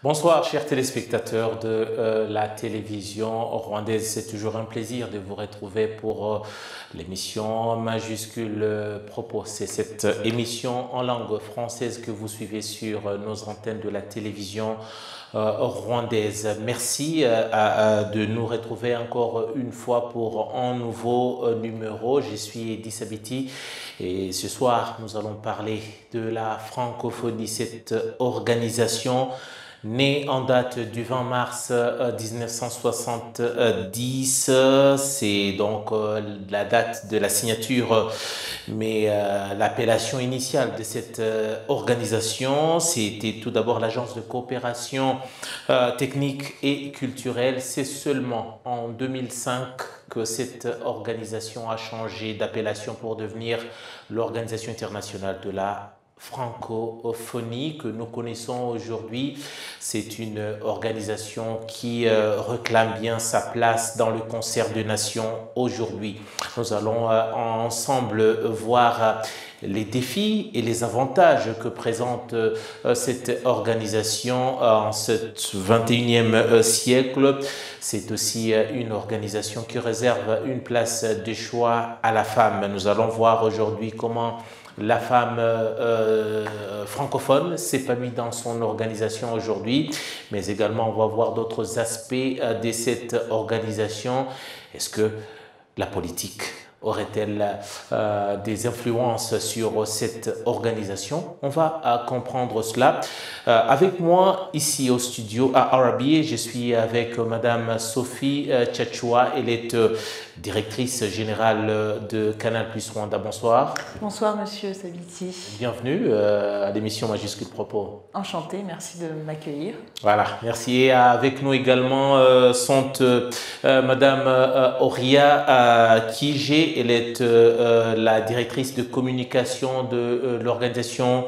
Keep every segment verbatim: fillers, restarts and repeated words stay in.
Bonsoir, chers téléspectateurs de euh, la télévision rwandaise. C'est toujours un plaisir de vous retrouver pour euh, l'émission Majuscule euh, Propos. C'est cette émission en langue française que vous suivez sur euh, nos antennes de la télévision euh, rwandaise. Merci euh, à, à, de nous retrouver encore une fois pour un nouveau euh, numéro. Je suis Edis Abiti et ce soir, nous allons parler de la francophonie, cette organisation né en date du vingt mars mille neuf cent soixante-dix, c'est donc euh, la date de la signature, mais euh, l'appellation initiale de cette euh, organisation, c'était tout d'abord l'Agence de coopération euh, technique et culturelle. C'est seulement en deux mille cinq que cette organisation a changé d'appellation pour devenir l'Organisation internationale de la francophonie que nous connaissons aujourd'hui. C'est une organisation qui euh, réclame bien sa place dans le concert des nations aujourd'hui. Nous allons euh, ensemble voir euh, les défis et les avantages que présente euh, cette organisation euh, en ce vingt et unième siècle. C'est aussi euh, une organisation qui réserve une place de choix à la femme. Nous allons voir aujourd'hui comment la femme euh, francophone s'épanouit dans son organisation aujourd'hui, mais également on va voir d'autres aspects euh, de cette organisation. Est-ce que la politique aurait-elle euh, des influences sur cette organisation? On va euh, comprendre cela. Euh, avec moi ici au studio à Arabi, je suis avec Madame Sophie euh, Tchatchoua. Elle est euh, directrice générale de Canal Plus Rwanda. Bonsoir. Bonsoir Monsieur Sabiti. Bienvenue euh, à l'émission Majuscule Propos. Enchantée, merci de m'accueillir. Voilà, merci. Et avec nous également euh, sont euh, Madame euh, Oria euh, Kijé. Elle est euh, la directrice de communication de euh, l'organisation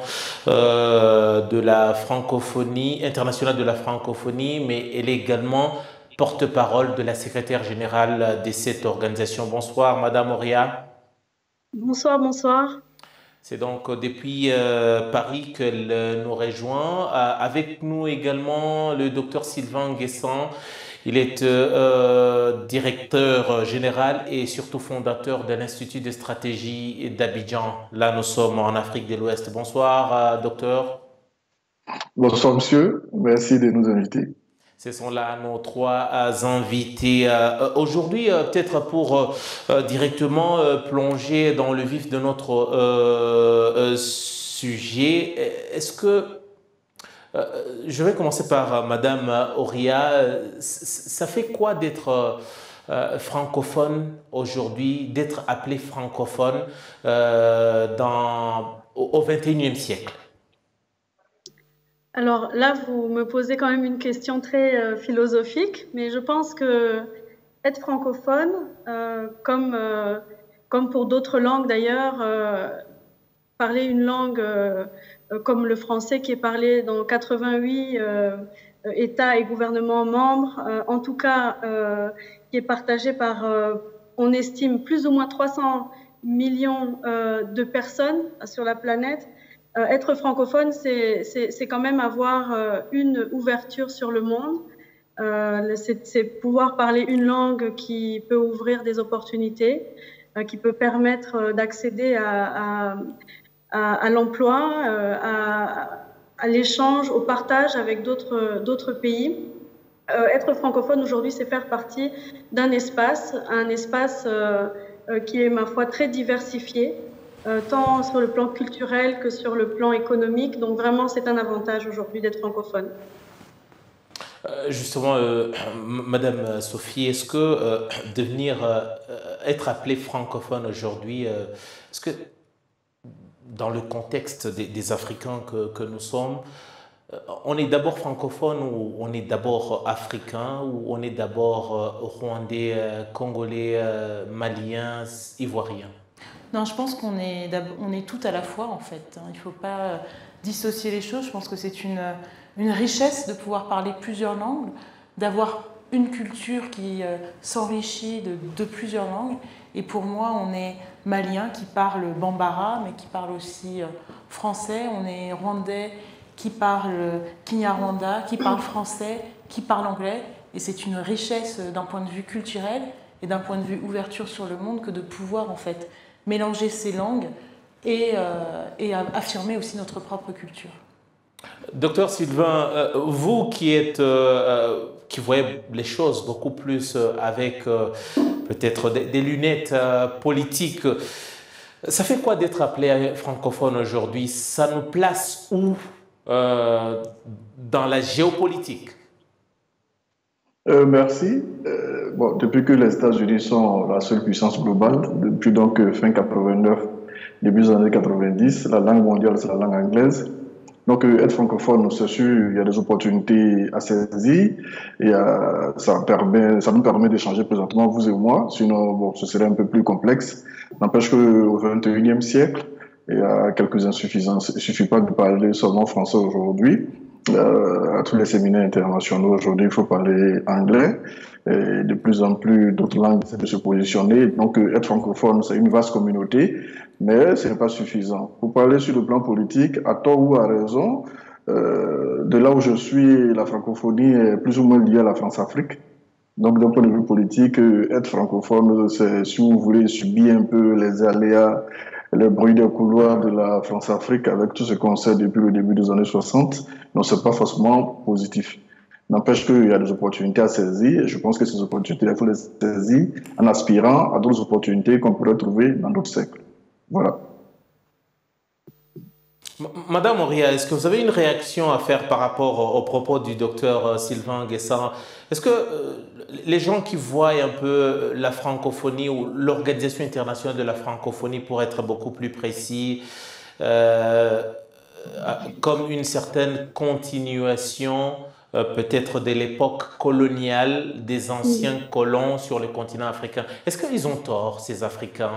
euh, de la francophonie, internationale de la francophonie, mais elle est également porte-parole de la secrétaire générale de cette organisation. Bonsoir, Madame Oria. Bonsoir, bonsoir. C'est donc depuis euh, Paris qu'elle euh, nous rejoint. Euh, avec nous également le docteur Sylvain Guessant. Il est euh, directeur général et surtout fondateur de l'Institut de stratégie d'Abidjan. Là, nous sommes en Afrique de l'Ouest. Bonsoir, euh, docteur. Bonsoir, monsieur. Merci de nous inviter. Ce sont là nos trois invités. Euh, Aujourd'hui, euh, peut-être pour euh, directement euh, plonger dans le vif de notre euh, euh, sujet, est-ce que Euh, je vais commencer par euh, Madame Oria. Ça fait quoi d'être euh, francophone aujourd'hui, d'être appelé francophone euh, dans, au vingt et unième siècle? Alors là, vous me posez quand même une question très euh, philosophique, mais je pense que être francophone, euh, comme, euh, comme pour d'autres langues d'ailleurs, euh, parler une langue euh, comme le français qui est parlé dans quatre-vingt-huit euh, États et gouvernements membres, euh, en tout cas euh, qui est partagé par, euh, on estime, plus ou moins trois cents millions euh, de personnes sur la planète. Euh, être francophone, c'est quand même avoir euh, une ouverture sur le monde. Euh, c'est pouvoir parler une langue qui peut ouvrir des opportunités, euh, qui peut permettre d'accéder à, à à, à l'emploi, euh, à, à l'échange, au partage avec d'autres d'autres pays. Euh, être francophone aujourd'hui, c'est faire partie d'un espace, un espace euh, euh, qui est, ma foi, très diversifié, euh, tant sur le plan culturel que sur le plan économique. Donc vraiment, c'est un avantage aujourd'hui d'être francophone. Euh, justement, euh, Madame Sophie, est-ce que euh, devenir, euh, être appelée francophone aujourd'hui, euh, est-ce que dans le contexte des, des Africains que, que nous sommes, on est d'abord francophone ou on est d'abord africain ou on est d'abord rwandais, congolais, malien, ivoirien? Non, je pense qu'on est, on est tout à la fois en fait. Il ne faut pas dissocier les choses. Je pense que c'est une, une richesse de pouvoir parler plusieurs langues, d'avoir une culture qui s'enrichit de, de plusieurs langues. Et pour moi, on est malien qui parle bambara, mais qui parle aussi français. On est rwandais qui parlent kinyarwanda, qui parlent français, qui parlent anglais. Et c'est une richesse d'un point de vue culturel et d'un point de vue ouverture sur le monde que de pouvoir en fait mélanger ces langues et, euh, et affirmer aussi notre propre culture. Docteur Sylvain, euh, vous qui êtes, euh, qui voyez les choses beaucoup plus avec euh, peut-être des, des lunettes euh, politiques, ça fait quoi d'être appelé francophone aujourd'hui? Ça nous place où euh, dans la géopolitique? Euh, merci. Euh, bon, depuis que les États-Unis sont la seule puissance globale, depuis donc euh, fin quatre-vingt-neuf, début des années quatre-vingt-dix, la langue mondiale, c'est la langue anglaise. Donc, euh, être francophone, c'est sûr, il y a des opportunités à saisir et euh, ça, permet, ça nous permet d'échanger présentement, vous et moi, sinon, bon, ce serait un peu plus complexe. N'empêche qu'au vingt et unième siècle, il y a quelques insuffisances. Il ne suffit pas de parler seulement français aujourd'hui. Euh, à tous les séminaires internationaux aujourd'hui, il faut parler anglais. Et de plus en plus, d'autres langues essaient de se positionner. Donc, euh, être francophone, c'est une vaste communauté, mais ce n'est pas suffisant. Pour parler sur le plan politique, à tort ou à raison, euh, de là où je suis, la francophonie est plus ou moins liée à la France-Afrique. Donc, d'un point de vue politique, être francophone, c'est, si vous voulez, subir un peu les aléas, le bruit des couloirs de la France-Afrique avec tout ce qu'on sait depuis le début des années soixante. Donc, c'est pas forcément positif. N'empêche qu'il y a des opportunités à saisir, et je pense que ces opportunités, il faut les saisir en aspirant à d'autres opportunités qu'on pourrait trouver dans d'autres siècles. Voilà. Madame Oria, est-ce que vous avez une réaction à faire par rapport aux propos du docteur Sylvain Guessant? Est-ce que les gens qui voient un peu la francophonie ou l'Organisation internationale de la francophonie, pour être beaucoup plus précis, euh, comme une certaine continuation euh, peut-être de l'époque coloniale des anciens colons sur le continent africain? Est-ce qu'ils ont tort, ces Africains?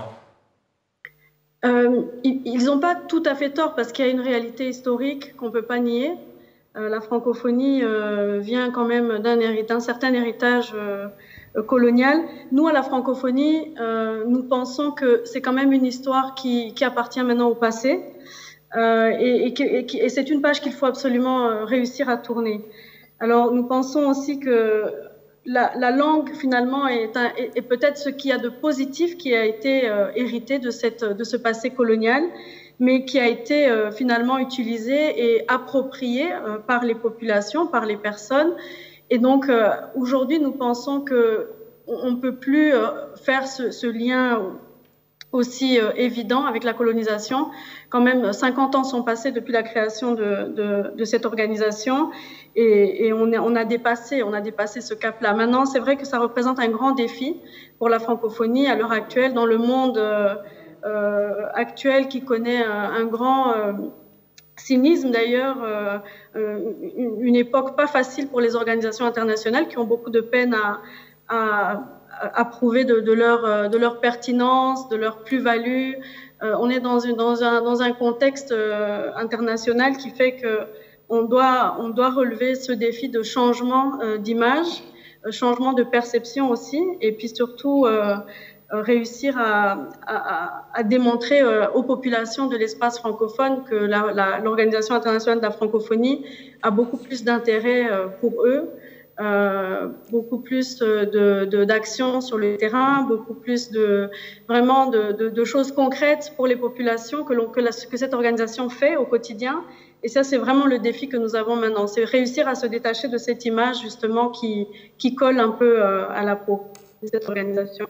Euh, ils n'ont pas tout à fait tort parce qu'il y a une réalité historique qu'on ne peut pas nier. Euh, la francophonie euh, vient quand même d'un d'un certain héritage euh, colonial. Nous, à la francophonie, euh, nous pensons que c'est quand même une histoire qui, qui appartient maintenant au passé euh, et, et, et, et c'est une page qu'il faut absolument réussir à tourner. Alors, nous pensons aussi que La, la langue, finalement, est, est, est peut-être ce qu'il y a de positif qui a été euh, hérité de, cette, de ce passé colonial, mais qui a été euh, finalement utilisé et approprié euh, par les populations, par les personnes. Et donc, euh, aujourd'hui, nous pensons qu'on ne peut plus euh, faire ce, ce lien aussi euh, évident avec la colonisation. Quand même, cinquante ans sont passés depuis la création de, de, de cette organisation et, et on, est, on, a dépassé, on a dépassé ce cap-là. Maintenant, c'est vrai que ça représente un grand défi pour la francophonie à l'heure actuelle, dans le monde euh, euh, actuel qui connaît un, un grand euh, cynisme d'ailleurs, euh, une, une époque pas facile pour les organisations internationales qui ont beaucoup de peine à, à à prouver de, de, leur, de leur pertinence, de leur plus-value. Euh, on est dans, une, dans, un, dans un contexte euh, international qui fait qu'on doit, on doit relever ce défi de changement euh, d'image, euh, changement de perception aussi, et puis surtout euh, réussir à, à, à démontrer euh, aux populations de l'espace francophone que l'Organisation internationale de la francophonie a beaucoup plus d'intérêt euh, pour eux. Euh, beaucoup plus de, de, d'actions sur le terrain, beaucoup plus de, vraiment de, de, de choses concrètes pour les populations que, l'on, que, la, que cette organisation fait au quotidien. Et ça, c'est vraiment le défi que nous avons maintenant. C'est réussir à se détacher de cette image, justement, qui, qui colle un peu euh, à la peau de cette organisation.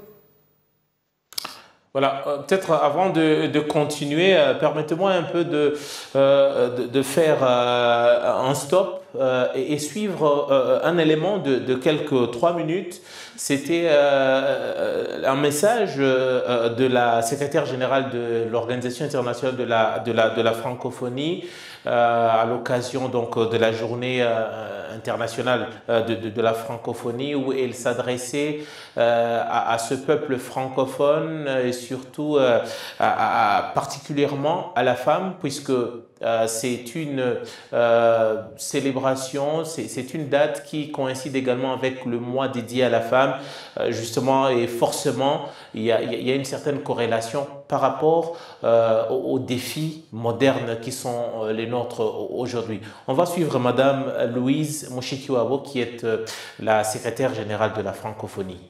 Voilà, euh, peut-être avant de, de continuer, euh, permettez-moi un peu de, euh, de, de faire euh, un stop euh, et, et suivre euh, un élément de, de quelques trois minutes. C'était euh, un message euh, de la secrétaire générale de l'Organisation internationale de la, de la, de la francophonie euh, à l'occasion donc de la journée euh, internationale euh, de, de, de la francophonie, où elle s'adressait euh, à, à ce peuple francophone et surtout euh, à, à, particulièrement à la femme, puisque Euh, c'est une euh, célébration, c'est une date qui coïncide également avec le mois dédié à la femme, euh, justement, et forcément, il y a, il y a une certaine corrélation par rapport euh, aux, aux défis modernes qui sont euh, les nôtres aujourd'hui. On va suivre Madame Louise Mushikiwabo, qui est euh, la secrétaire générale de la francophonie.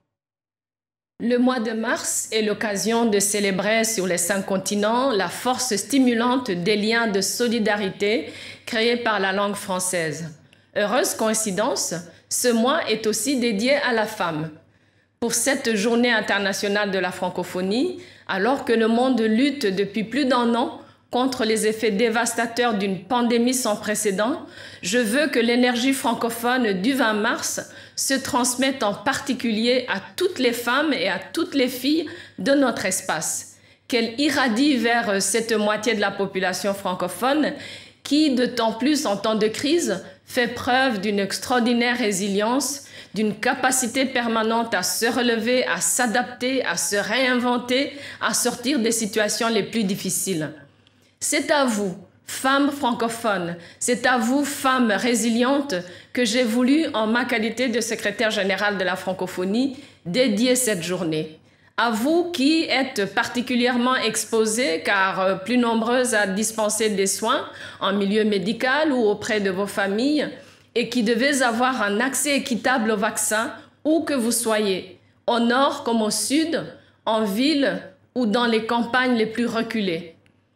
Le mois de mars est l'occasion de célébrer sur les cinq continents la force stimulante des liens de solidarité créés par la langue française. Heureuse coïncidence, ce mois est aussi dédié à la femme. Pour cette journée internationale de la francophonie, alors que le monde lutte depuis plus d'un an contre les effets dévastateurs d'une pandémie sans précédent, je veux que l'énergie francophone du vingt mars se transmette en particulier à toutes les femmes et à toutes les filles de notre espace, qu'elle irradie vers cette moitié de la population francophone qui, d'autant plus en temps de crise, fait preuve d'une extraordinaire résilience, d'une capacité permanente à se relever, à s'adapter, à se réinventer, à sortir des situations les plus difficiles. C'est à vous, femmes francophones, c'est à vous, femmes résilientes, que j'ai voulu, en ma qualité de secrétaire générale de la francophonie, dédier cette journée. À vous qui êtes particulièrement exposées, car plus nombreuses à dispenser des soins en milieu médical ou auprès de vos familles, et qui devez avoir un accès équitable au vaccin, où que vous soyez, au nord comme au sud, en ville ou dans les campagnes les plus reculées.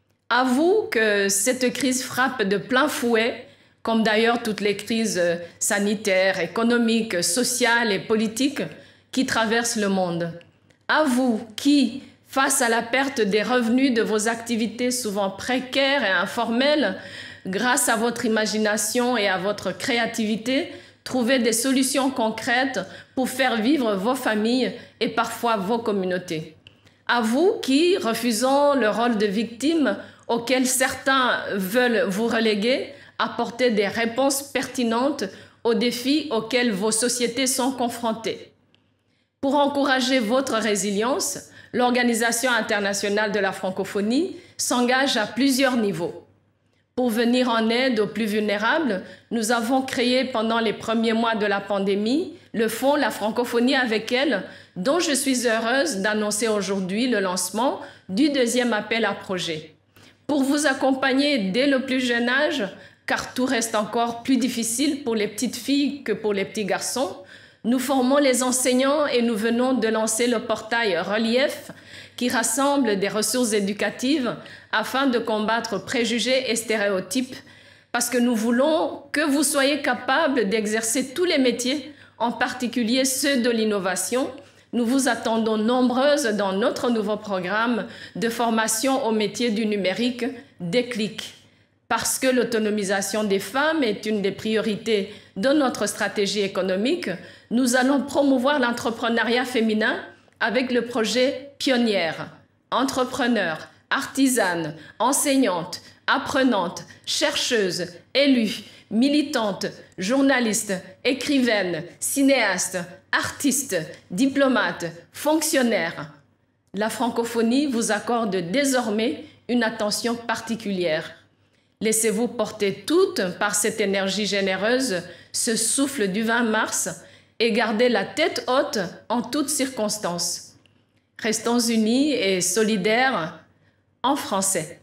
À vous que cette crise frappe de plein fouet, comme d'ailleurs toutes les crises sanitaires, économiques, sociales et politiques qui traversent le monde. À vous qui, face à la perte des revenus de vos activités souvent précaires et informelles, grâce à votre imagination et à votre créativité, trouvez des solutions concrètes pour faire vivre vos familles et parfois vos communautés. À vous qui, refusant le rôle de victime auquel certains veulent vous reléguer, apportez des réponses pertinentes aux défis auxquels vos sociétés sont confrontées. Pour encourager votre résilience, l'Organisation internationale de la francophonie s'engage à plusieurs niveaux. Pour venir en aide aux plus vulnérables, nous avons créé pendant les premiers mois de la pandémie le fonds La Francophonie avec elle, dont je suis heureuse d'annoncer aujourd'hui le lancement du deuxième appel à projet. Pour vous accompagner dès le plus jeune âge, car tout reste encore plus difficile pour les petites filles que pour les petits garçons, nous formons les enseignants et nous venons de lancer le portail Relief qui rassemble des ressources éducatives afin de combattre préjugés et stéréotypes, parce que nous voulons que vous soyez capables d'exercer tous les métiers, en particulier ceux de l'innovation. Nous vous attendons nombreuses dans notre nouveau programme de formation au métier du numérique Déclic. Parce que l'autonomisation des femmes est une des priorités de notre stratégie économique, nous allons promouvoir l'entrepreneuriat féminin avec le projet Pionnière. Entrepreneurs, artisanes, enseignantes, apprenantes, chercheuses, élues, militantes, journalistes, écrivaines, cinéastes, artistes, diplomates, fonctionnaires. La francophonie vous accorde désormais une attention particulière. Laissez-vous porter toutes par cette énergie généreuse, ce souffle du vingt mars, et gardez la tête haute en toutes circonstances. Restons unis et solidaires en français.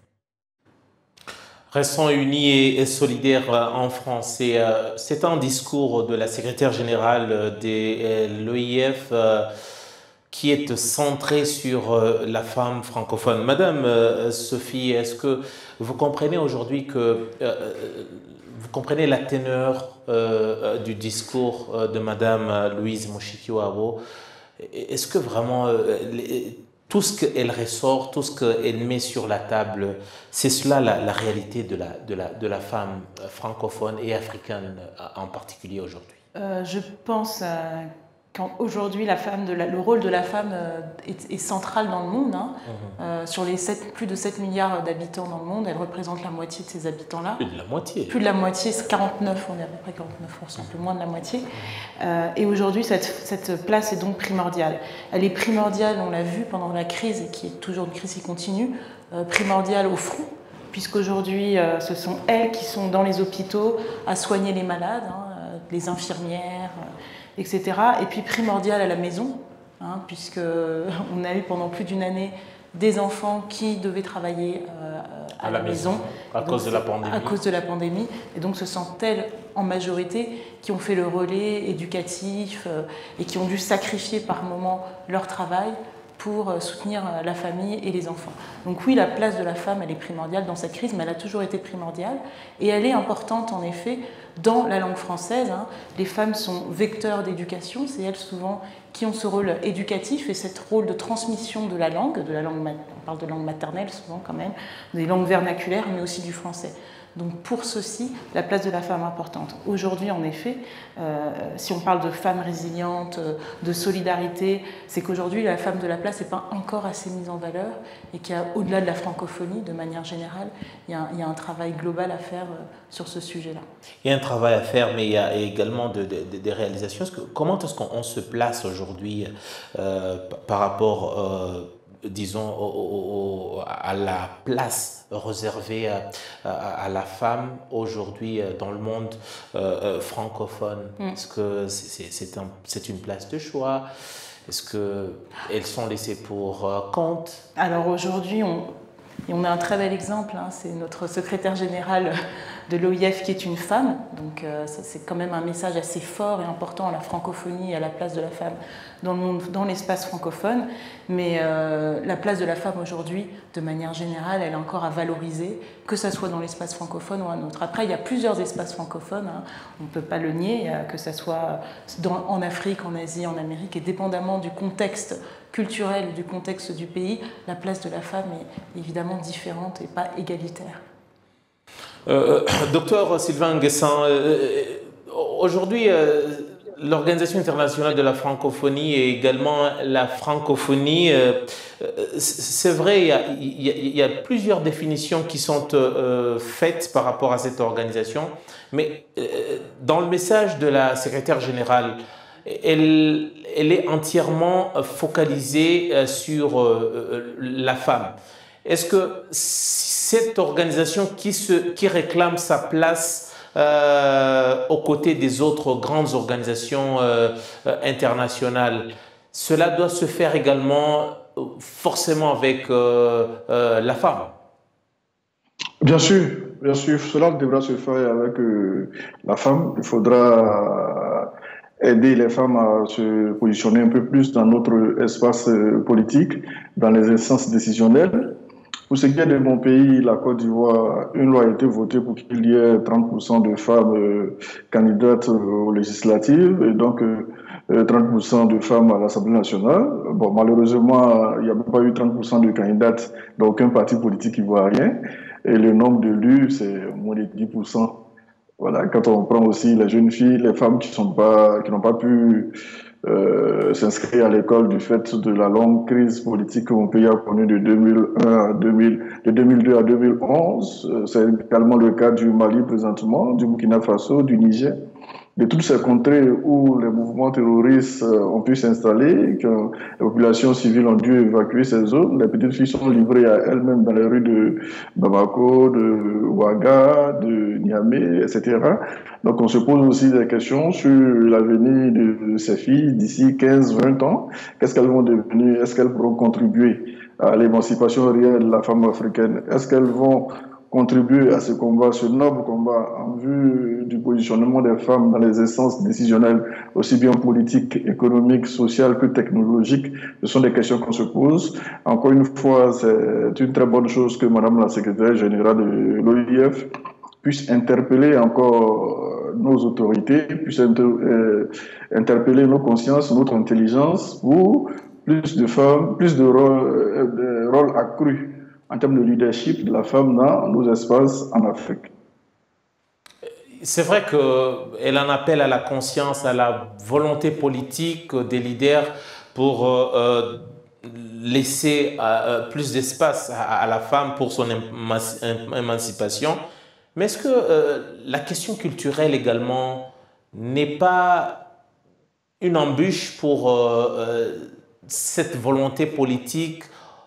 Restons unis et solidaires en français. C'est un discours de la secrétaire générale de l'O I F qui est centré sur la femme francophone. Madame Sophie, est-ce que vous comprenez aujourd'hui que vous comprenez la teneur euh, du discours de Madame Louise Mushikiwabo? Est-ce que vraiment euh, les, tout ce qu'elle ressort, tout ce qu'elle met sur la table, c'est cela la, la réalité de la, de, la, de la femme francophone et africaine en particulier aujourd'hui? euh, Je pense euh, qu'aujourd'hui, le rôle de la femme euh, est, est central dans le monde. Hein. Mmh. Euh, sur les sept, plus de sept milliards d'habitants dans le monde, elle représente la moitié de ces habitants-là. Plus de la moitié. Plus de la moitié, c'est quarante-neuf, on est à peu près quarante-neuf pour cent, un peu moins de la moitié. Euh, et aujourd'hui, cette, cette place est donc primordiale. Elle est primordiale, on l'a vu pendant la crise, et qui est toujours une crise qui continue, euh, primordiale au front, puisqu'aujourd'hui, euh, ce sont elles qui sont dans les hôpitaux à soigner les malades, hein, euh, les infirmières, euh, et cetera. Et puis primordiale à la maison, hein, puisqu'on a eu pendant plus d'une année des enfants qui devaient travailler euh, à, à la, la maison, maison à cause de la pandémie. À cause de la pandémie. Et donc ce sont elles, en majorité, qui ont fait le relais éducatif euh, et qui ont dû sacrifier par moment leur travail pour soutenir la famille et les enfants. Donc oui, la place de la femme, elle est primordiale dans cette crise, mais elle a toujours été primordiale. Et elle est importante, en effet, dans la langue française. Hein. Les femmes sont vecteurs d'éducation, c'est elles souvent qui ont ce rôle éducatif et ce rôle de transmission de la langue, de la langue, on parle de langue maternelle souvent quand même, des langues vernaculaires, mais aussi du français. Donc pour ceci, la place de la femme est importante. Aujourd'hui, en effet, euh, si on parle de femmes résilientes, de solidarité, c'est qu'aujourd'hui, la femme de la place n'est pas encore assez mise en valeur et qu'au-delà de la francophonie, de manière générale, il y a un, il y a un travail global à faire euh, sur ce sujet-là. Il y a un travail à faire, mais il y a également de, de, de, des réalisations. Est-ce que, comment est-ce qu'on se place aujourd'hui euh, par rapport euh, disons, au, au, à la place réservée à, à, à la femme aujourd'hui dans le monde euh, francophone. Mm. Est-ce que c'est un, c'est une place de choix? Est-ce qu'elles sont laissées pour euh, compte? Alors aujourd'hui, on, on a un très bel exemple, hein, c'est notre secrétaire général de l'O I F qui est une femme, donc euh, c'est quand même un message assez fort et important à la francophonie et à la place de la femme dans le monde, dans l'espace francophone, mais euh, la place de la femme aujourd'hui, de manière générale, elle est encore à valoriser, que ce soit dans l'espace francophone ou un autre. Après, il y a plusieurs espaces francophones, hein, on ne peut pas le nier, que ce soit dans, en Afrique, en Asie, en Amérique, et dépendamment du contexte culturel, du contexte du pays, la place de la femme est évidemment différente et pas égalitaire. Euh, docteur Sylvain Nguessan, euh, aujourd'hui, euh, l'Organisation internationale de la francophonie et également la francophonie, euh, c'est vrai, il y, a, il, y a, il y a plusieurs définitions qui sont euh, faites par rapport à cette organisation, mais euh, dans le message de la secrétaire générale, elle, elle est entièrement focalisée sur euh, la femme. Est-ce que cette organisation qui, se, qui réclame sa place euh, aux côtés des autres grandes organisations euh, internationales, cela doit se faire également forcément avec euh, euh, la femme? Bien sûr, bien sûr, cela devra se faire avec euh, la femme. Il faudra aider les femmes à se positionner un peu plus dans notre espace politique, dans les instances décisionnelles. Pour ce qui est de mon pays, la Côte d'Ivoire, une loi a été votée pour qu'il y ait trente pour cent de femmes euh, candidates aux législatives et donc euh, trente pour cent de femmes à l'Assemblée nationale. Bon, malheureusement, il n'y a pas eu trente pour cent de candidates dans aucun parti politique ivoirien et le nombre d'élus, c'est moins de dix pour cent. Voilà, quand on prend aussi les jeunes filles, les femmes qui sont pas, qui n'ont pas pu euh, s'inscrire à l'école du fait de la longue crise politique que mon pays a connue de deux mille un à deux mille, de deux mille deux à deux mille onze. C'est également le cas du Mali présentement, du Burkina Faso, du Niger, de toutes ces contrées où les mouvements terroristes ont pu s'installer, que les populations civiles ont dû évacuer ces zones. Les petites filles sont livrées à elles-mêmes dans les rues de Bamako, de Ouaga, de Niamey, et cetera. Donc on se pose aussi des questions sur l'avenir de ces filles d'ici quinze à vingt ans. Qu'est-ce qu'elles vont devenir? Est-ce qu'elles pourront contribuer à l'émancipation réelle de la femme africaine? Est-ce qu'elles vont contribuer à ce combat, ce noble combat en vue du positionnement des femmes dans les instances décisionnelles, aussi bien politiques, économiques, sociales que technologiques? Ce sont des questions qu'on se pose. Encore une fois, c'est une très bonne chose que Madame la secrétaire générale de l'O I F puisse interpeller encore nos autorités, puisse inter euh, interpeller nos consciences, notre intelligence pour plus de femmes, plus de rôles euh, rôle accrus en termes de leadership de la femme dans nos espaces en Afrique. C'est vrai qu'elle en appelle à la conscience, à la volonté politique des leaders pour euh, laisser euh, plus d'espace à, à la femme pour son émancipation. Mais est-ce que euh, la question culturelle également n'est pas une embûche pour euh, euh, cette volonté politique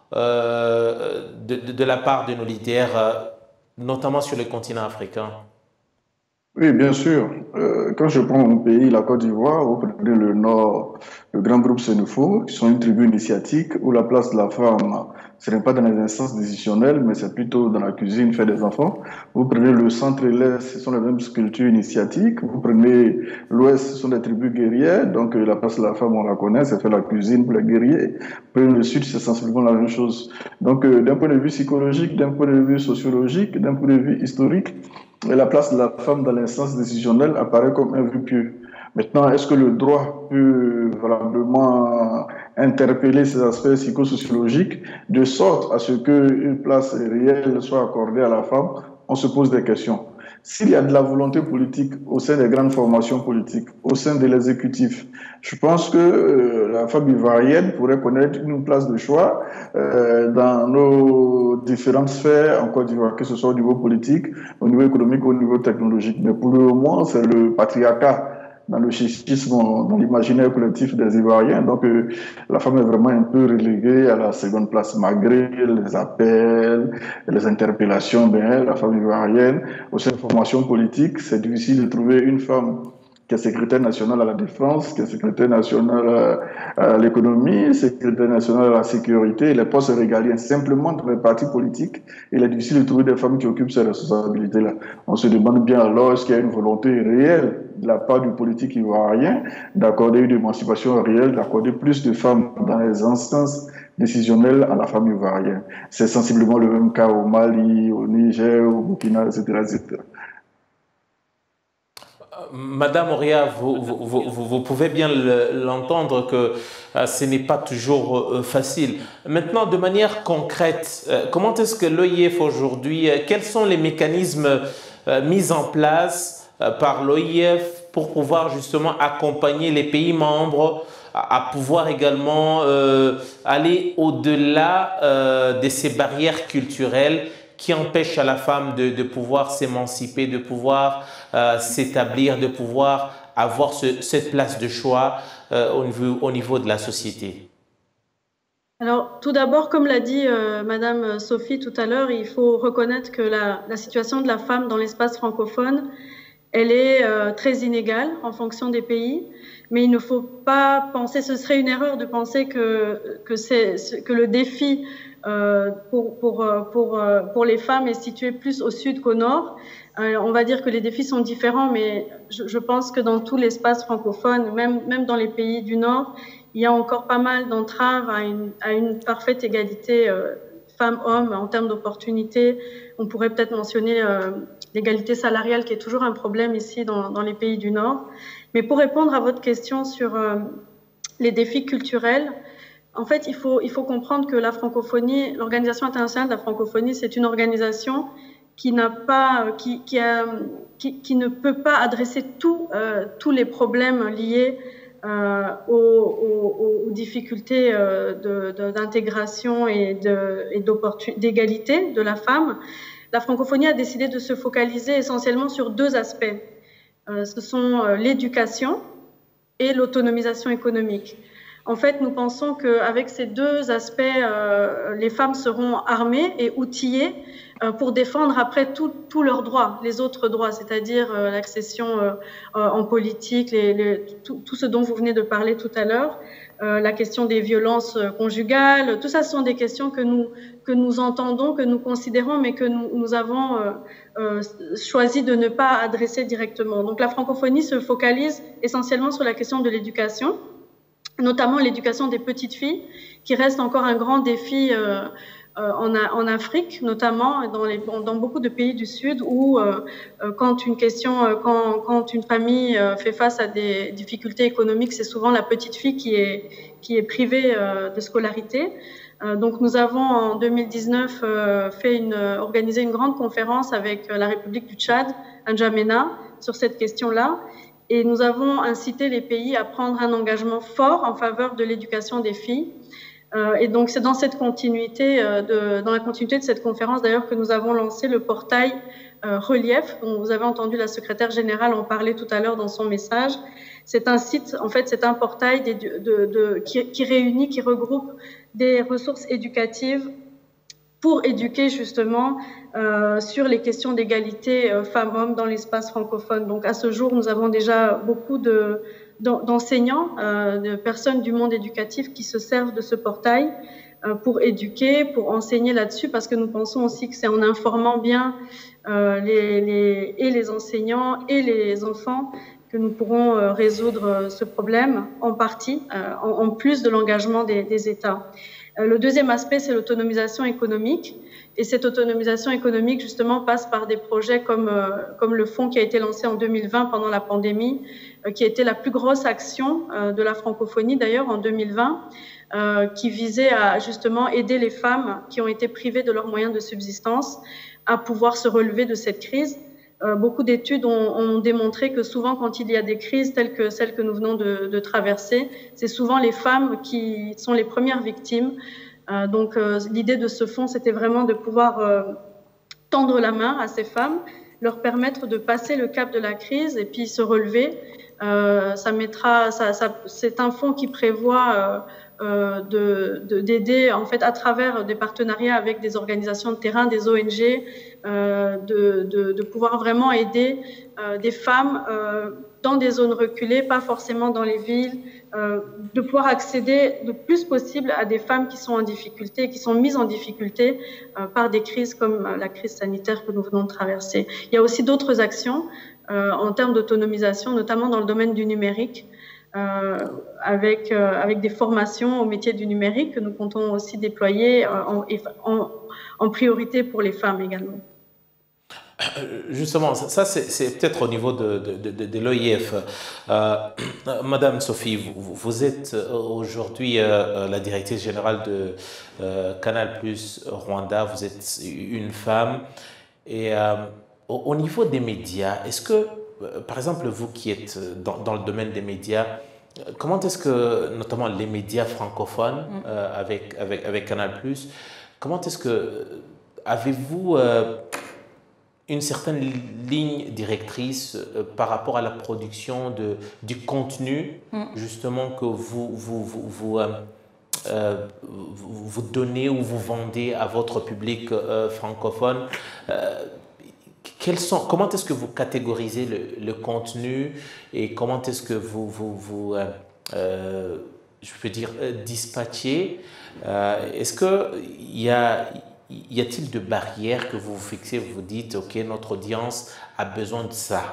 euh, de, de, de la part de nos leaders, euh, notamment sur le continent africain? Oui, bien sûr. Euh, quand je prends mon pays, la Côte d'Ivoire, vous prenez le Nord, le grand groupe Sénéfo, qui sont une tribu initiatique où la place de la femme, ce n'est pas dans les instances décisionnelles, mais c'est plutôt dans la cuisine, faire des enfants. Vous prenez le centre et l'Est, ce sont les mêmes cultures initiatiques. Vous prenez l'Ouest, ce sont des tribus guerrières, donc euh, la place de la femme, on la connaît, c'est faire la cuisine pour les guerriers. Vous prenez le Sud, c'est sensiblement la même chose. Donc, euh, d'un point de vue psychologique, d'un point de vue sociologique, d'un point de vue historique, et la place de la femme dans l'instance décisionnelle apparaît comme un vœu pieux. Maintenant, est-ce que le droit peut valablement interpeller ces aspects psychosociologiques de sorte à ce qu'une place réelle soit accordée à la femme? On se pose des questions. S'il y a de la volonté politique au sein des grandes formations politiques, au sein de l'exécutif, je pense que euh, la femme ivoirienne pourrait connaître une place de choix euh, dans nos différentes sphères en Côte d'Ivoire, que ce soit au niveau politique, au niveau économique, au niveau technologique. Mais pour le moment, c'est le patriarcat dans le schisme, dans l'imaginaire collectif des Ivoiriens. Donc, euh, la femme est vraiment un peu reléguée à la seconde place, malgré les appels, les interpellations. Ben, la femme ivoirienne, au sein de la formation politique, c'est difficile de trouver une femme qui est secrétaire national à la défense, qui est secrétaire national à l'économie, secrétaire national à la sécurité, les postes régaliens. Simplement, dans les partis politiques, il est difficile de trouver des femmes qui occupent ces responsabilités-là. On se demande bien alors, est-ce qu'il y a une volonté réelle de la part du politique ivoirien d'accorder une émancipation réelle, d'accorder plus de femmes dans les instances décisionnelles à la femme ivoirienne. C'est sensiblement le même cas au Mali, au Niger, au Burkina, et cetera, et cetera. Madame Auria, vous, vous, vous, vous pouvez bien l'entendre que euh, ce n'est pas toujours euh, facile. Maintenant, de manière concrète, euh, comment est-ce que l'O I F aujourd'hui, euh, quels sont les mécanismes euh, mis en place euh, par l'O I F pour pouvoir justement accompagner les pays membres à, à pouvoir également euh, aller au-delà euh, de ces barrières culturelles qui empêche à la femme de, de pouvoir s'émanciper, de pouvoir euh, s'établir, de pouvoir avoir ce, cette place de choix euh, au, niveau, au niveau de la société? Alors, tout d'abord, comme l'a dit euh, Madame Sophie tout à l'heure, il faut reconnaître que la, la situation de la femme dans l'espace francophone, elle est euh, très inégale en fonction des pays, mais il ne faut pas penser, ce serait une erreur de penser que, que, c'est, que le défi Euh, pour, pour, pour, pour les femmes est située plus au sud qu'au nord. Euh, on va dire que les défis sont différents, mais je, je pense que dans tout l'espace francophone, même, même dans les pays du nord, il y a encore pas mal d'entraves à une, à une parfaite égalité euh, femmes-hommes en termes d'opportunités. On pourrait peut-être mentionner euh, l'égalité salariale qui est toujours un problème ici dans, dans les pays du nord. Mais pour répondre à votre question sur euh, les défis culturels, en fait, il faut, il faut comprendre que la francophonie, l'Organisation internationale de la francophonie, c'est une organisation qui n'a pas, qui, qui, a, qui, qui ne peut pas adresser tout, euh, tous les problèmes liés euh, aux, aux, aux difficultés euh, de, de, d'intégration et, de, et d'égalité de la femme. La francophonie a décidé de se focaliser essentiellement sur deux aspects. Euh, ce sont l'éducation et l'autonomisation économique. En fait, nous pensons qu'avec ces deux aspects, euh, les femmes seront armées et outillées euh, pour défendre après tous leurs droits, les autres droits, c'est-à-dire euh, l'accession euh, en politique, les, les, tout, tout ce dont vous venez de parler tout à l'heure, euh, la question des violences conjugales, tout ça ce sont des questions que nous, que nous entendons, que nous considérons, mais que nous, nous avons euh, euh, choisi de ne pas adresser directement. Donc la francophonie se focalise essentiellement sur la question de l'éducation, notamment l'éducation des petites filles, qui reste encore un grand défi euh, euh, en, en Afrique, notamment dans, les, dans beaucoup de pays du Sud, où euh, quand une question, quand, quand une famille fait face à des difficultés économiques, c'est souvent la petite fille qui est, qui est privée euh, de scolarité. Euh, donc nous avons en deux mille dix-neuf euh, fait une, organisé une grande conférence avec la République du Tchad, à N'Djamena, sur cette question-là. Et nous avons incité les pays à prendre un engagement fort en faveur de l'éducation des filles. Euh, et donc, c'est dans cette continuité, euh, de, dans la continuité de cette conférence, d'ailleurs, que nous avons lancé le portail euh, Relief, dont vous avez entendu la secrétaire générale en parler tout à l'heure dans son message. C'est un site, en fait, c'est un portail de, de, de, qui, qui réunit, qui regroupe des ressources éducatives pour éduquer justement euh, sur les questions d'égalité euh, femmes-hommes dans l'espace francophone. Donc à ce jour, nous avons déjà beaucoup de, d'enseignants, euh, de personnes du monde éducatif qui se servent de ce portail euh, pour éduquer, pour enseigner là-dessus, parce que nous pensons aussi que c'est en informant bien euh, les, les, et les enseignants et les enfants que nous pourrons euh, résoudre euh, ce problème en partie, euh, en, en plus de l'engagement des, des États. Euh, le deuxième aspect, c'est l'autonomisation économique. Et cette autonomisation économique, justement, passe par des projets comme, euh, comme le fonds qui a été lancé en deux mille vingt pendant la pandémie, euh, qui a été la plus grosse action euh, de la francophonie, d'ailleurs, en deux mille vingt, euh, qui visait à, justement, aider les femmes qui ont été privées de leurs moyens de subsistance à pouvoir se relever de cette crise. Euh, beaucoup d'études ont, ont démontré que souvent, quand il y a des crises telles que celles que nous venons de, de traverser, c'est souvent les femmes qui sont les premières victimes. Euh, donc, euh, l'idée de ce fonds, c'était vraiment de pouvoir euh, tendre la main à ces femmes, leur permettre de passer le cap de la crise et puis se relever. Euh, ça mettra, ça, ça, c'est un fonds qui prévoit euh, euh, de, de, d'aider en fait à travers des partenariats avec des organisations de terrain, des O N G, euh, de, de, de pouvoir vraiment aider euh, des femmes euh, dans des zones reculées, pas forcément dans les villes, euh, de pouvoir accéder le plus possible à des femmes qui sont en difficulté, qui sont mises en difficulté euh, par des crises comme la crise sanitaire que nous venons de traverser. Il y a aussi d'autres actions euh, en termes d'autonomisation, notamment dans le domaine du numérique, euh, avec, euh, avec des formations au métier du numérique que nous comptons aussi déployer en, en, en priorité pour les femmes également. Justement, ça c'est peut-être au niveau de, de, de, de l'O I F. Euh, Madame Sophie, vous, vous êtes aujourd'hui euh, la directrice générale de euh, Canal Plus Rwanda, vous êtes une femme. Et euh, au, au niveau des médias, est-ce que, euh, par exemple, vous qui êtes dans, dans le domaine des médias, comment est-ce que, notamment les médias francophones euh, avec, avec, avec Canal Plus, comment est-ce que, avez-vous euh, une certaine ligne directrice euh, par rapport à la production de, du contenu, mm. justement, que vous, vous, vous, vous, euh, euh, vous, vous donnez ou vous vendez à votre public euh, francophone. euh, quels sont, comment est-ce que vous catégorisez le, le contenu et comment est-ce que vous, vous, vous euh, euh, je peux dire, euh, dispatchez euh, Est-ce qu'il y a... Y a-t-il de barrières que vous vous fixez, vous vous dites, OK, notre audience a besoin de ça?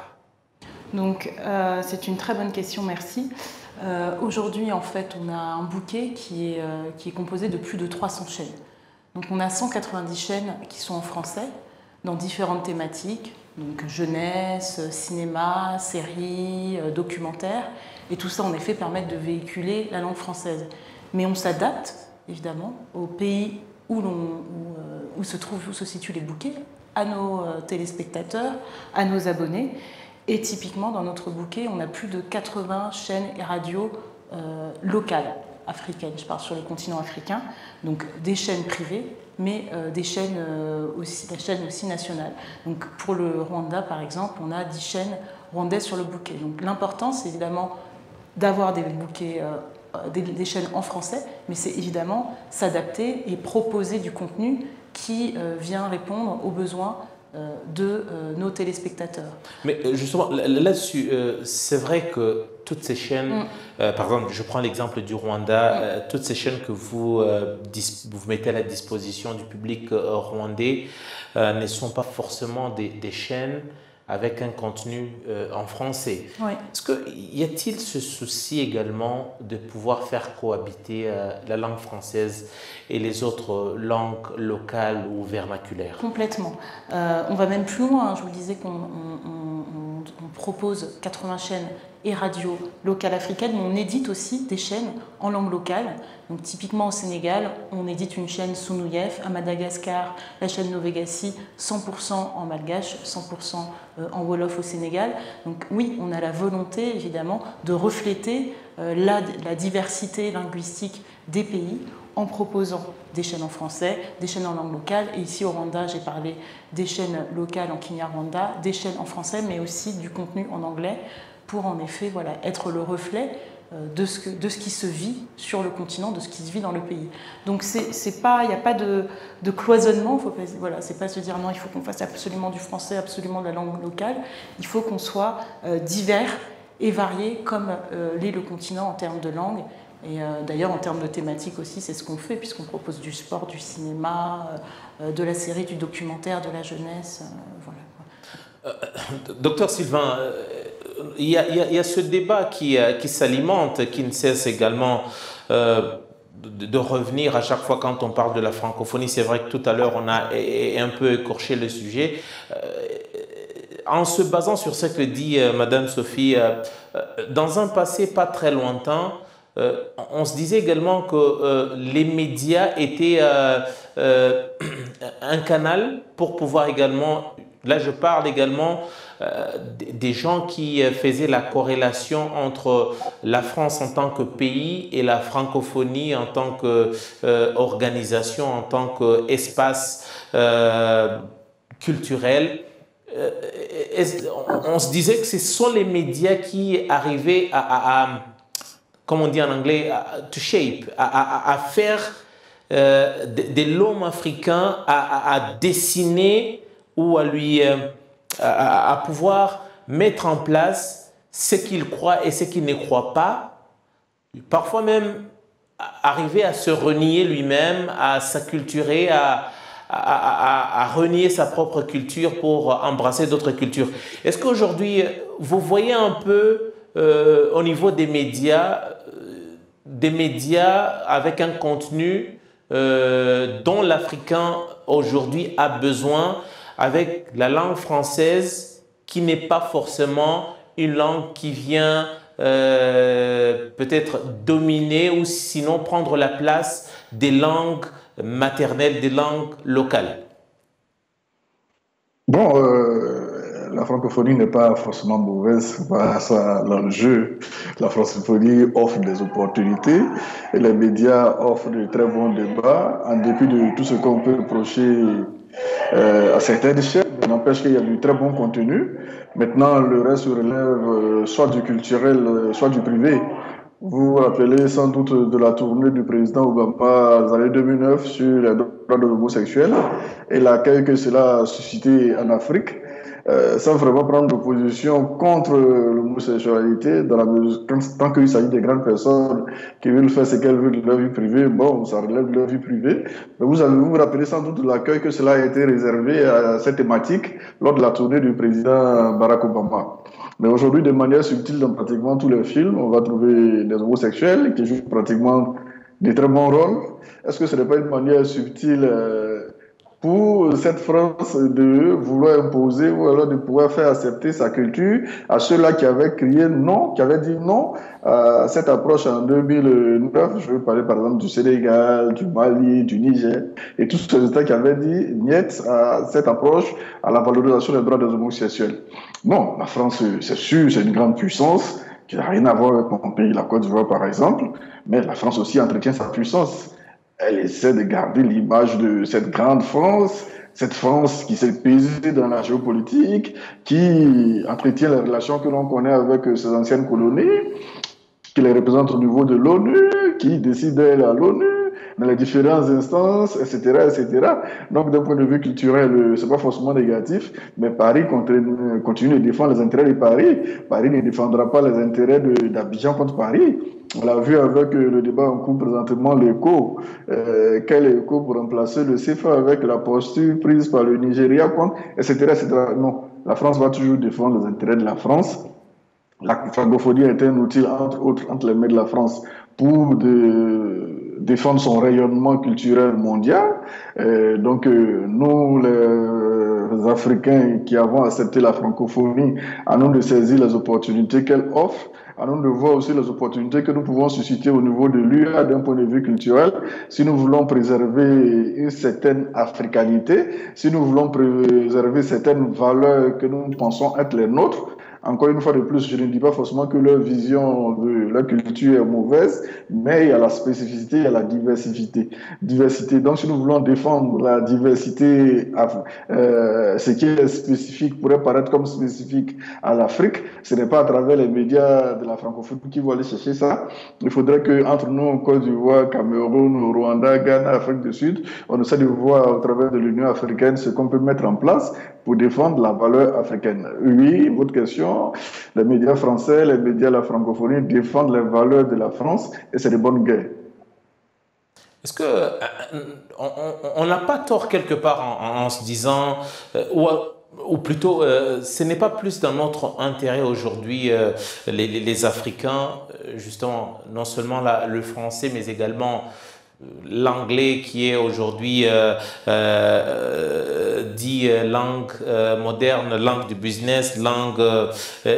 Donc, euh, c'est une très bonne question, merci. Euh, Aujourd'hui, en fait, on a un bouquet qui est, euh, qui est composé de plus de trois cents chaînes. Donc, on a cent quatre-vingt-dix chaînes qui sont en français, dans différentes thématiques, donc jeunesse, cinéma, séries, euh, documentaires. Et tout ça, en effet, permet de véhiculer la langue française. Mais on s'adapte, évidemment, au pays où, l'on, où, euh, où, se trouve, où se situent les bouquets, à nos euh, téléspectateurs, à nos abonnés. Et typiquement, dans notre bouquet, on a plus de quatre-vingts chaînes et radios euh, locales, africaines. Je parle sur le continent africain. Donc des chaînes privées, mais euh, des chaînes, euh, aussi, des chaînes aussi nationales. Donc pour le Rwanda, par exemple, on a dix chaînes rwandaises sur le bouquet. Donc l'important, c'est évidemment d'avoir des bouquets euh, Des, des chaînes en français, mais c'est évidemment s'adapter et proposer du contenu qui euh, vient répondre aux besoins euh, de euh, nos téléspectateurs. Mais justement, là-dessus, euh, c'est vrai que toutes ces chaînes, mm. euh, par exemple, je prends l'exemple du Rwanda, mm. euh, toutes ces chaînes que vous, euh, vous mettez à la disposition du public euh, rwandais euh, ne sont pas forcément des, des chaînes avec un contenu euh, en français. Oui. Est-ce que y a-t-il ce souci également de pouvoir faire cohabiter euh, la langue française et les autres langues locales ou vernaculaires? Complètement. Euh, on va même plus loin. Je vous disais qu'on on, on, on propose quatre-vingts chaînes et radios locales africaines, mais on édite aussi des chaînes en langue locale. Donc typiquement au Sénégal, on édite une chaîne Sounouyef, à Madagascar, la chaîne Novegassi, cent pour cent en malgache, cent pour cent en wolof au Sénégal. Donc oui, on a la volonté évidemment de refléter euh, la, la diversité linguistique des pays en proposant des chaînes en français, des chaînes en langue locale. Et ici au Rwanda, j'ai parlé des chaînes locales en Kinyarwanda, des chaînes en français, mais aussi du contenu en anglais, pour en effet voilà, être le reflet de ce, que, de ce qui se vit sur le continent, de ce qui se vit dans le pays. Donc c'est pas, il n'y a pas de, de cloisonnement, faut pas, voilà, c'est pas se dire non, il faut qu'on fasse absolument du français, absolument de la langue locale, il faut qu'on soit euh, divers et varié comme euh, l'est le continent en termes de langue. Et euh, d'ailleurs, en termes de thématiques aussi, c'est ce qu'on fait, puisqu'on propose du sport, du cinéma, euh, de la série, du documentaire, de la jeunesse. Euh, voilà. Euh, docteur Sylvain, euh, il, y a, il y a ce débat qui, euh, qui s'alimente, qui ne cesse également euh, de, de revenir à chaque fois quand on parle de la francophonie. C'est vrai que tout à l'heure, on a un peu écorché le sujet. Euh, en se basant sur ce que dit euh, Madame Sophie, euh, dans un passé pas très lointain, Euh, on se disait également que euh, les médias étaient euh, euh, un canal pour pouvoir également, là je parle également euh, des gens qui faisaient la corrélation entre la France en tant que pays et la francophonie en tant qu'organisation, euh, en tant qu'espace euh, culturel. Euh, on, on se disait que ce sont les médias qui arrivaient à, à, à comme on dit en anglais, to shape, à, à, à faire euh, de, de l'homme africain, à, à, à dessiner ou à lui, euh, à, à pouvoir mettre en place ce qu'il croit et ce qu'il ne croit pas. Parfois même arriver à se renier lui-même, à s'acculturer, à, à, à, à renier sa propre culture pour embrasser d'autres cultures. Est-ce qu'aujourd'hui, vous voyez un peu euh, au niveau des médias, des médias avec un contenu euh, dont l'Africain aujourd'hui a besoin, avec la langue française qui n'est pas forcément une langue qui vient euh, peut-être dominer ou sinon prendre la place des langues maternelles, des langues locales? Bon, euh, la francophonie n'est pas forcément mauvaise, pas ça l'enjeu. La francophonie offre des opportunités et les médias offrent de très bons débats, en dépit de tout ce qu'on peut reprocher euh, à certaines chaînes. N'empêche qu'il y a du très bon contenu. Maintenant, le reste relève euh, soit du culturel, euh, soit du privé. Vous vous rappelez sans doute de la tournée du président Obama dans les années deux mille neuf sur les droits de l'homosexuel et l'accueil que cela a suscité en Afrique, euh, sans vraiment prendre de position contre l'homosexualité, dans la mesure, tant qu'il s'agit des grandes personnes qui veulent faire ce qu'elles veulent de leur vie privée, bon, ça relève de leur vie privée. Mais vous avez, vous vous rappelez sans doute de l'accueil que cela a été réservé à cette thématique lors de la tournée du président Barack Obama. Mais aujourd'hui, de manière subtile, dans pratiquement tous les films, on va trouver des homosexuels qui jouent pratiquement des très bons rôles. Est-ce que ce n'est pas une manière subtile euh, pour cette France de vouloir imposer ou alors de pouvoir faire accepter sa culture à ceux-là qui avaient crié non, qui avaient dit non à cette approche en deux mille neuf? Je veux parler par exemple du Sénégal, du Mali, du Niger, et tous ces États qui avaient dit niet à cette approche, à la valorisation des droits des homosexuels. Non, la France, c'est sûr, c'est une grande puissance qui n'a rien à voir avec mon pays, la Côte d'Ivoire par exemple, mais la France aussi entretient sa puissance. Elle essaie de garder l'image de cette grande France, cette France qui s'est pesée dans la géopolitique, qui entretient les relations que l'on connaît avec ses anciennes colonies, qui les représente au niveau de l'ONU, qui décide elle à l'ONU, dans les différentes instances, et cetera, et cetera. Donc, d'un point de vue culturel, c'est pas forcément négatif, mais Paris continue, continue de défendre les intérêts de Paris. Paris ne défendra pas les intérêts d'Abidjan contre Paris. On l'a vu avec le débat en cours présentement, l'écho. Euh, quel écho pour remplacer le C F A avec la posture prise par le Nigeria, et cetera, et cetera. Non, la France va toujours défendre les intérêts de la France. La francophonie est un outil, entre autres, entre les mains de la France pour de, défendre son rayonnement culturel mondial. Euh, donc, euh, nous, les Africains qui avons accepté la francophonie, à nous de saisir les opportunités qu'elle offre, à nous de voir aussi les opportunités que nous pouvons susciter au niveau de l'U E A d'un point de vue culturel, si nous voulons préserver une certaine africanité, si nous voulons préserver certaines valeurs que nous pensons être les nôtres, Encore une fois de plus, je ne dis pas forcément que leur vision de la culture est mauvaise, mais il y a la spécificité, il y a la diversité. diversité. Donc, si nous voulons défendre la diversité, euh, ce qui est spécifique pourrait paraître comme spécifique à l'Afrique, ce n'est pas à travers les médias de la francophonie qui vont aller chercher ça. Il faudrait qu'entre nous, Côte d'Ivoire, Cameroun, Rwanda, Ghana, Afrique du Sud, on essaie de voir au travers de l'Union africaine ce qu'on peut mettre en place pour défendre la valeur africaine. Oui, votre question, les médias français, les médias de la francophonie défendent les valeurs de la France et c'est de bonne guerre. Est-ce qu'on n'a pas tort quelque part en, en se disant, euh, ou, ou plutôt, euh, ce n'est pas plus dans notre intérêt aujourd'hui, euh, les, les, les Africains, justement, non seulement la, le français, mais également l'anglais qui est aujourd'hui euh, euh, dit langue euh, moderne, langue du business, langue euh,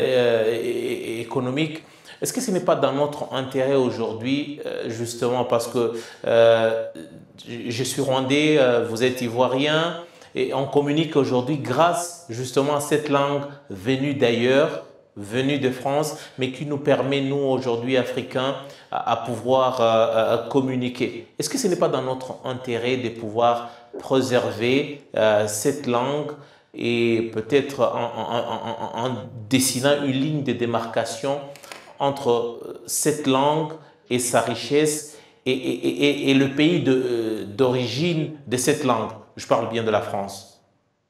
euh, économique. Est-ce que ce n'est pas dans notre intérêt aujourd'hui, euh, justement parce que euh, je suis rwandais, euh, vous êtes ivoirien, et on communique aujourd'hui grâce justement à cette langue venue d'ailleurs, venue de France, mais qui nous permet, nous, aujourd'hui, Africains, à, à pouvoir euh, à communiquer. Est-ce que ce n'est pas dans notre intérêt de pouvoir préserver euh, cette langue et peut-être en, en, en, en dessinant une ligne de démarcation entre cette langue et sa richesse et, et, et, et le pays d'origine de, de cette langue? Je parle bien de la France.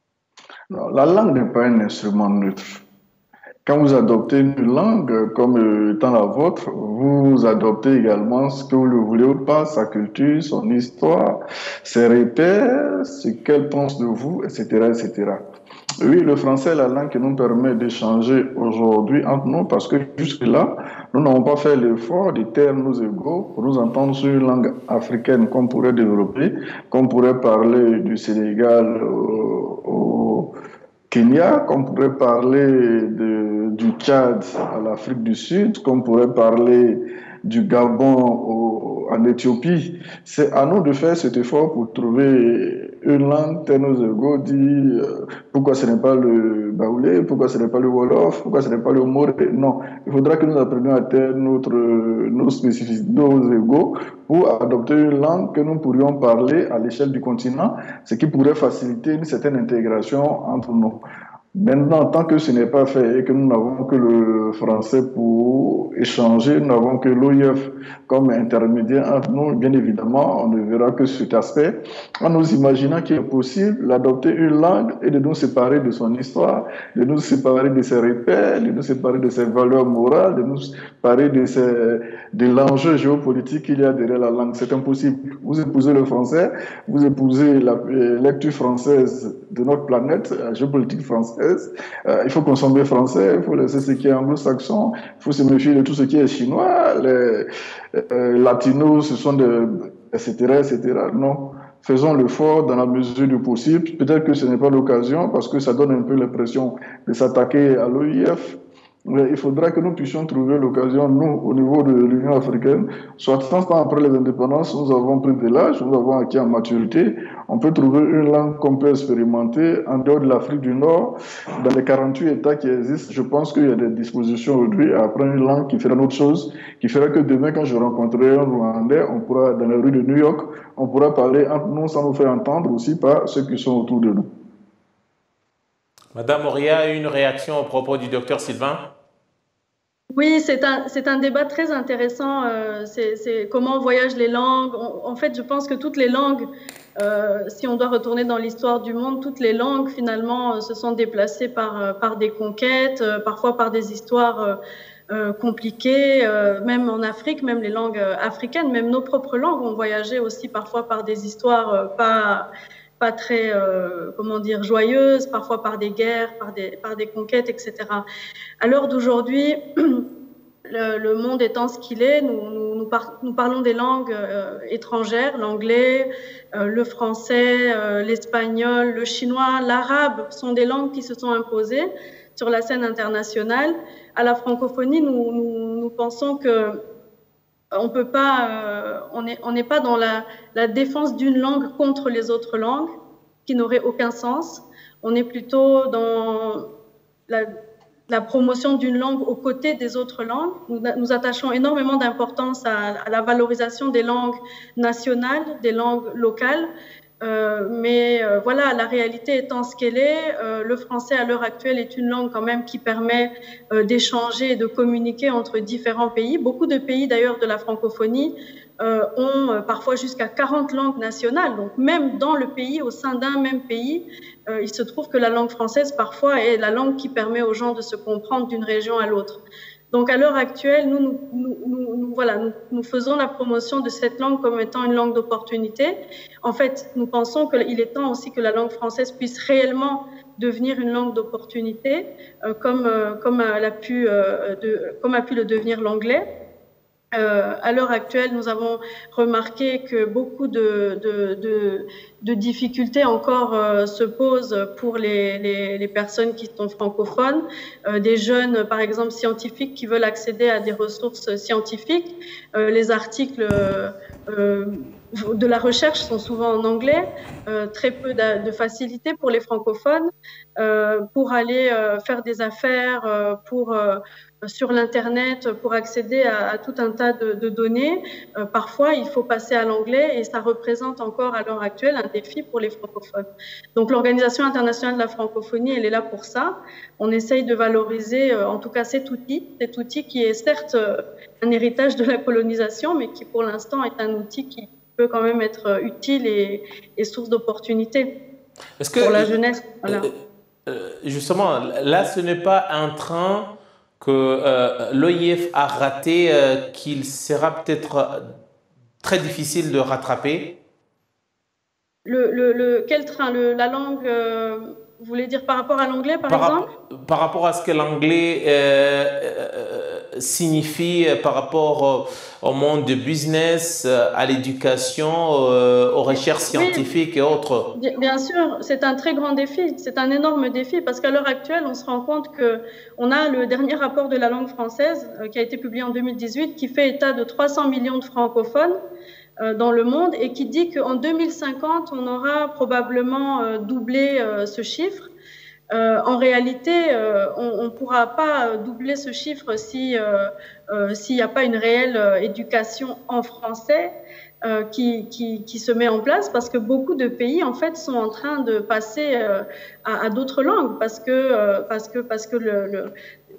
Non, la langue n'est pas un instrument neutre. Quand vous adoptez une langue comme étant la vôtre, vous adoptez également ce que vous le voulez ou pas, sa culture, son histoire, ses repères, ce qu'elle pense de vous, et cetera, et cetera. Oui, le français est la langue qui nous permet d'échanger aujourd'hui entre nous parce que jusque-là, nous n'avons pas fait l'effort de taire nos égaux pour nous entendre sur une langue africaine qu'on pourrait développer, qu'on pourrait parler du Sénégal au, au Kenya, qu'on pourrait parler de, du Tchad à l'Afrique du Sud, qu'on pourrait parler du Gabon au, en Éthiopie. C'est à nous de faire cet effort pour trouver une langue, tel nos égaux, dit euh, pourquoi ce n'est pas le baoulé, pourquoi ce n'est pas le wolof, pourquoi ce n'est pas le moré. Non, il faudra que nous apprenions à taire notre, nos spécificités, nos égaux, pour adopter une langue que nous pourrions parler à l'échelle du continent, ce qui pourrait faciliter une certaine intégration entre nous. Maintenant, tant que ce n'est pas fait et que nous n'avons que le français pour échanger, nous n'avons que l'O I F comme intermédiaire entre nous, bien évidemment, on ne verra que cet aspect. En nous imaginant qu'il est possible d'adopter une langue et de nous séparer de son histoire, de nous séparer de ses repères, de nous séparer de ses valeurs morales, de nous séparer de, ses, de l'enjeu géopolitique qu'il y a derrière la langue. C'est impossible. Vous épousez le français, vous épousez la lecture française de notre planète, la géopolitique française. Euh, il faut consommer français, il faut laisser ce qui est anglo-saxon, il faut se méfier de tout ce qui est chinois, les euh, latinos, ce sont des, et cetera, et cetera. Non, faisons l'effort dans la mesure du possible. Peut-être que ce n'est pas l'occasion parce que ça donne un peu l'impression de s'attaquer à l'O I F. Mais il faudra que nous puissions trouver l'occasion, nous, au niveau de l'Union africaine, soit temps après les indépendances, nous avons pris de l'âge, nous avons acquis en maturité, on peut trouver une langue qu'on peut expérimenter en dehors de l'Afrique du Nord, dans les quarante-huit États qui existent. Je pense qu'il y a des dispositions aujourd'hui à apprendre une langue qui fera autre chose, qui fera que demain, quand je rencontrerai un Rwandais, on pourra, dans les rues de New York, on pourra parler entre nous sans nous faire entendre aussi par ceux qui sont autour de nous. Madame Oria, une réaction au propos du docteur Sylvain? Oui, c'est un, c'est un débat très intéressant. Euh, c'est, c'est comment voyagent les langues. On, en fait, je pense que toutes les langues, euh, si on doit retourner dans l'histoire du monde, toutes les langues, finalement, euh, se sont déplacées par, par des conquêtes, euh, parfois par des histoires euh, euh, compliquées. Euh, même en Afrique, même les langues africaines, même nos propres langues ont voyagé aussi parfois par des histoires euh, pas... pas très, euh, comment dire, joyeuse, parfois par des guerres, par des, par des conquêtes, et cetera. À l'heure d'aujourd'hui, le, le monde étant ce qu'il est, nous, nous, nous, par, nous parlons des langues euh, étrangères, l'anglais, euh, le français, euh, l'espagnol, le chinois, l'arabe sont des langues qui se sont imposées sur la scène internationale. À la francophonie, nous, nous, nous pensons que on peut pas, euh, on n'est on n'est pas dans la, la défense d'une langue contre les autres langues, qui n'aurait aucun sens. On est plutôt dans la, la promotion d'une langue aux côtés des autres langues. Nous, nous attachons énormément d'importance à, à la valorisation des langues nationales, des langues locales. Euh, mais euh, voilà, la réalité étant ce qu'elle est, euh, le français à l'heure actuelle est une langue quand même qui permet euh, d'échanger et de communiquer entre différents pays. Beaucoup de pays d'ailleurs de la francophonie euh, ont euh, parfois jusqu'à quarante langues nationales. Donc même dans le pays, au sein d'un même pays, euh, il se trouve que la langue française parfois est la langue qui permet aux gens de se comprendre d'une région à l'autre. Donc, à l'heure actuelle, nous, nous, nous, nous, voilà, nous, nous faisons la promotion de cette langue comme étant une langue d'opportunité. En fait, nous pensons qu'il est temps aussi que la langue française puisse réellement devenir une langue d'opportunité, euh, comme, euh, comme, elle a pu, euh, de, comme a pu le devenir l'anglais. Euh, à l'heure actuelle, nous avons remarqué que beaucoup de, de, de, de difficultés encore euh, se posent pour les, les, les personnes qui sont francophones, euh, des jeunes, par exemple, scientifiques qui veulent accéder à des ressources scientifiques. Euh, les articles euh, de la recherche sont souvent en anglais, euh, très peu de, de facilité pour les francophones euh, pour aller euh, faire des affaires, euh, pour euh, sur l'Internet pour accéder à, à tout un tas de, de données. Euh, parfois, il faut passer à l'anglais et ça représente encore à l'heure actuelle un défi pour les francophones. Donc, l'Organisation internationale de la francophonie, elle est là pour ça. On essaye de valoriser, euh, en tout cas, cet outil, cet outil qui est certes euh, un héritage de la colonisation, mais qui pour l'instant est un outil qui peut quand même être utile et, et source d'opportunités pour la jeunesse. Voilà. Euh, justement, là, ce n'est pas un train que euh, l'O I F a raté, euh, qu'il sera peut-être euh, très difficile de rattraper? Le, le, le, quel train le, La langue, euh, vous voulez dire par rapport à l'anglais, par, par exemple rap Par rapport à ce que l'anglais euh, euh, signifie par rapport au monde du business, à l'éducation, euh, aux recherches scientifiques oui, et autres. Bien sûr, c'est un très grand défi, c'est un énorme défi parce qu'à l'heure actuelle, on se rend compte qu'on a le dernier rapport de la langue française euh, qui a été publié en deux mille dix-huit qui fait état de trois cents millions de francophones euh, dans le monde et qui dit qu'en deux mille cinquante, on aura probablement euh, doublé euh, ce chiffre. Euh, en réalité, euh, on ne pourra pas doubler ce chiffre si, euh, euh, s'il n'y a pas une réelle euh, éducation en français euh, qui, qui, qui se met en place, parce que beaucoup de pays en fait sont en train de passer euh, à, à d'autres langues, parce que, euh, parce que, parce que le, le,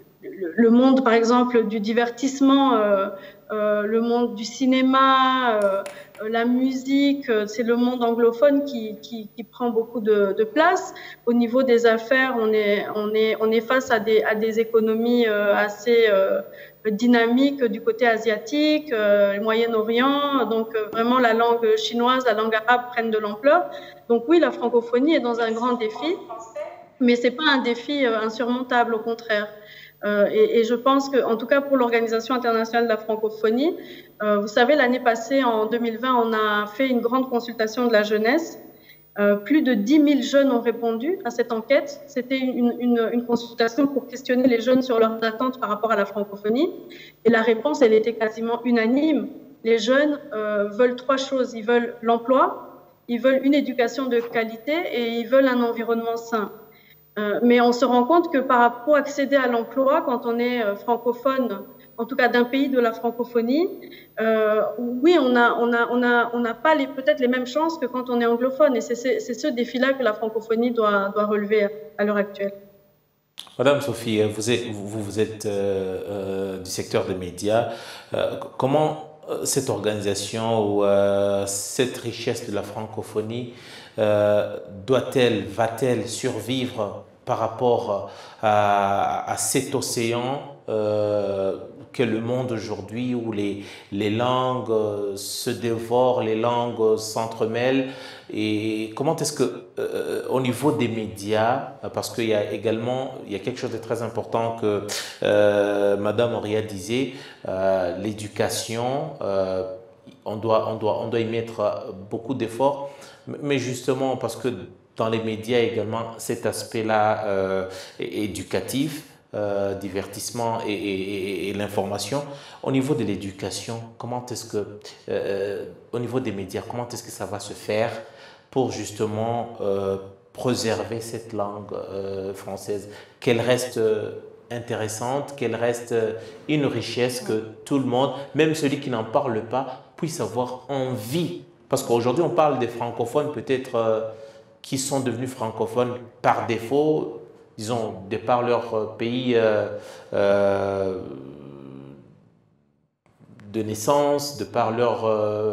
le monde, par exemple, du divertissement, euh, euh, le monde du cinéma, euh, la musique, c'est le monde anglophone qui, qui, qui prend beaucoup de, de place. Au niveau des affaires, on est, on est, on est face à des, à des économies euh, assez euh, dynamiques du côté asiatique, euh, le Moyen-Orient. Donc, euh, vraiment, la langue chinoise, la langue arabe prennent de l'ampleur. Donc, oui, la francophonie est dans un grand défi, mais ce n'est pas un défi euh, insurmontable, au contraire. Euh, et, et je pense que, en tout cas pour l'Organisation internationale de la francophonie, euh, vous savez, l'année passée, en deux mille vingt, on a fait une grande consultation de la jeunesse. Euh, plus de dix mille jeunes ont répondu à cette enquête. C'était une, une, une consultation pour questionner les jeunes sur leurs attentes par rapport à la francophonie. Et la réponse, elle était quasiment unanime. Les jeunes euh, veulent trois choses. Ils veulent l'emploi, ils veulent une éducation de qualité et ils veulent un environnement sain. Euh, mais on se rend compte que par rapport à accéder à l'emploi, quand on est euh, francophone, en tout cas d'un pays de la francophonie, euh, oui, on n'a on a, on a, on a pas les, peut-être les mêmes chances que quand on est anglophone. Et c'est ce défi-là que la francophonie doit, doit relever à, à l'heure actuelle. Madame Sophie, vous êtes, vous, vous êtes euh, euh, du secteur des médias. Euh, comment cette organisation ou euh, cette richesse de la francophonie euh, doit-elle, va-t-elle survivre par rapport à, à cet océan euh, qu'est le monde aujourd'hui, où les, les langues se dévorent, les langues s'entremêlent? Et comment est-ce que, euh, au niveau des médias, parce qu'il y a également, il y a quelque chose de très important que euh, Madame Auria disait, euh, l'éducation, euh, on doit, on doit, on doit y mettre beaucoup d'efforts, mais justement parce que dans les médias également, cet aspect-là euh, éducatif, euh, divertissement et, et, et l'information. Au niveau de l'éducation, comment est-ce que, euh, au niveau des médias, comment est-ce que ça va se faire pour justement euh, préserver cette langue euh, française, qu'elle reste euh, intéressante, qu'elle reste une richesse, que tout le monde, même celui qui n'en parle pas, puisse avoir envie. Parce qu'aujourd'hui, on parle des francophones peut-être euh, qui sont devenus francophones par défaut, disons, de par leur pays euh, euh, de naissance, de par leur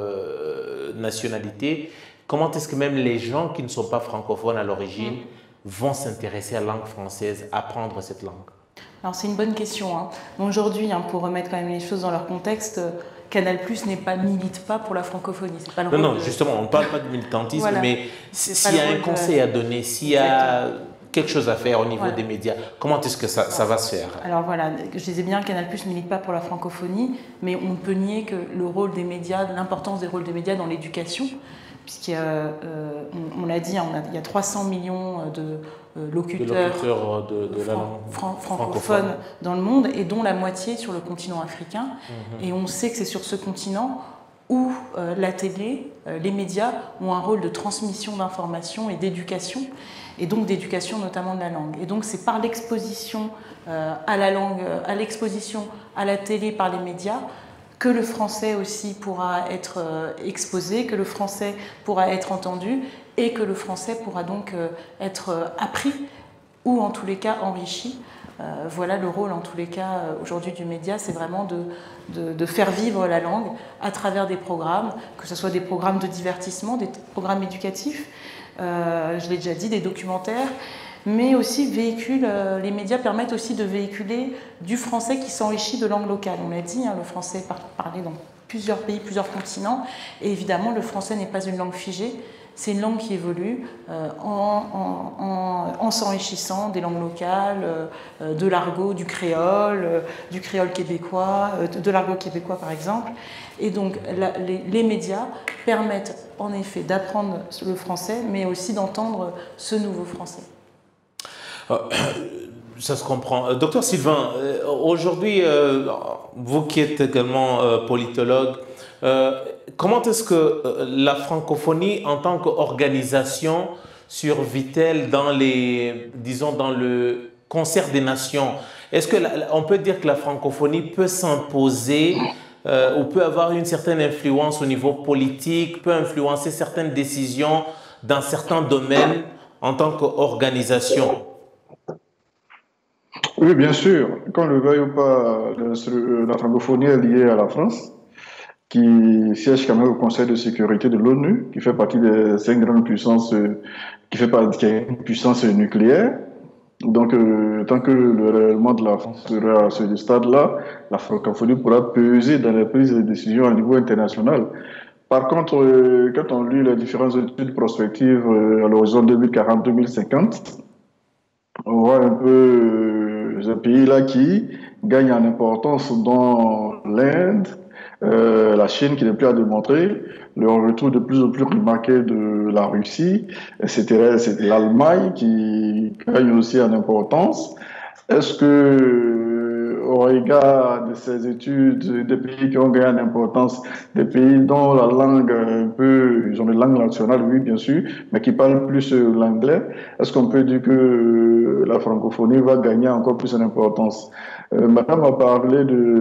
euh, nationalité. Comment est-ce que même les gens qui ne sont pas francophones à l'origine vont s'intéresser à la langue française, apprendre cette langue? Alors c'est une bonne question. Hein. Aujourd'hui, hein, pour remettre quand même les choses dans leur contexte, Canal+ n'est pas, milite pas pour la francophonie. C'est pas le non, rôle non, de... justement, on ne parle pas de militantisme, voilà. mais s'il y a un conseil de... à donner, s'il y a quelque chose à faire au niveau voilà. des médias, comment est-ce que ça, ça va se faire? Alors voilà, je disais bien, Canal+ ne milite pas pour la francophonie, mais on ne peut nier que le rôle des médias, l'importance des rôles des médias dans l'éducation, puisqu'il y a, euh, on, on l'a dit, on a, il y a trois cents millions de euh, locuteurs, de, locuteurs de, de la langue fran fran francophones dans le monde, et dont la moitié sur le continent africain. Mmh. Et on sait que c'est sur ce continent où euh, la télé, euh, les médias ont un rôle de transmission d'informations et d'éducation, et donc d'éducation notamment de la langue. Et donc c'est par l'exposition euh, à la langue, à l'exposition à la télé par les médias, que le français aussi pourra être euh, exposé, que le français pourra être entendu, et que le français pourra donc euh, être euh, appris, ou en tous les cas enrichi. Euh, voilà le rôle en tous les cas euh, aujourd'hui du média, c'est vraiment de, de, de faire vivre la langue à travers des programmes, que ce soit des programmes de divertissement, des programmes éducatifs, euh, je l'ai déjà dit, des documentaires, mais aussi véhicule, euh, les médias permettent aussi de véhiculer du français qui s'enrichit de langue locale. On l'a dit, hein, le français est par parlé dans plusieurs pays, plusieurs continents, et évidemment le français n'est pas une langue figée, c'est une langue qui évolue euh, en, en, en, en s'enrichissant des langues locales, euh, de l'argot, du créole, euh, du créole québécois, euh, de l'argot québécois par exemple. Et donc la, les, les médias permettent en effet d'apprendre le français, mais aussi d'entendre ce nouveau français. Euh, ça se comprend. Docteur Sylvain, euh, aujourd'hui, euh, vous qui êtes également euh, politologue, euh, comment est-ce que euh, la francophonie en tant qu'organisation survit-elle dans les, disons, dans le concert des nations? Est-ce que la, on peut dire que la francophonie peut s'imposer euh, ou peut avoir une certaine influence au niveau politique, peut influencer certaines décisions dans certains domaines en tant qu'organisation? Oui, bien sûr. Qu'on le veuille ou pas, la francophonie est liée à la France, qui siège quand même au Conseil de sécurité de l'ONU, qui fait partie des cinq grandes puissances, qui fait partie d'une puissance nucléaire. Donc, euh, tant que le rayonnement de la France sera à ce stade-là, la francophonie pourra peser dans les prises de décisions à niveau international. Par contre, euh, quand on lit les différentes études prospectives euh, à l'horizon deux mille quarante deux mille cinquante, on voit un peu euh, ce pays-là qui gagne en importance dans l'Inde, euh, la Chine qui n'est plus à démontrer, le retour de plus en plus remarqué de la Russie, et cetera. C'est l'Allemagne qui gagne aussi en importance. Est-ce que, au regard de ces études, des pays qui ont gagné en importance, des pays dont la langue un peu, ils ont une langue nationale, oui, bien sûr, mais qui parlent plus l'anglais, est-ce qu'on peut dire que la francophonie va gagner encore plus en importance? Euh, Madame a parlé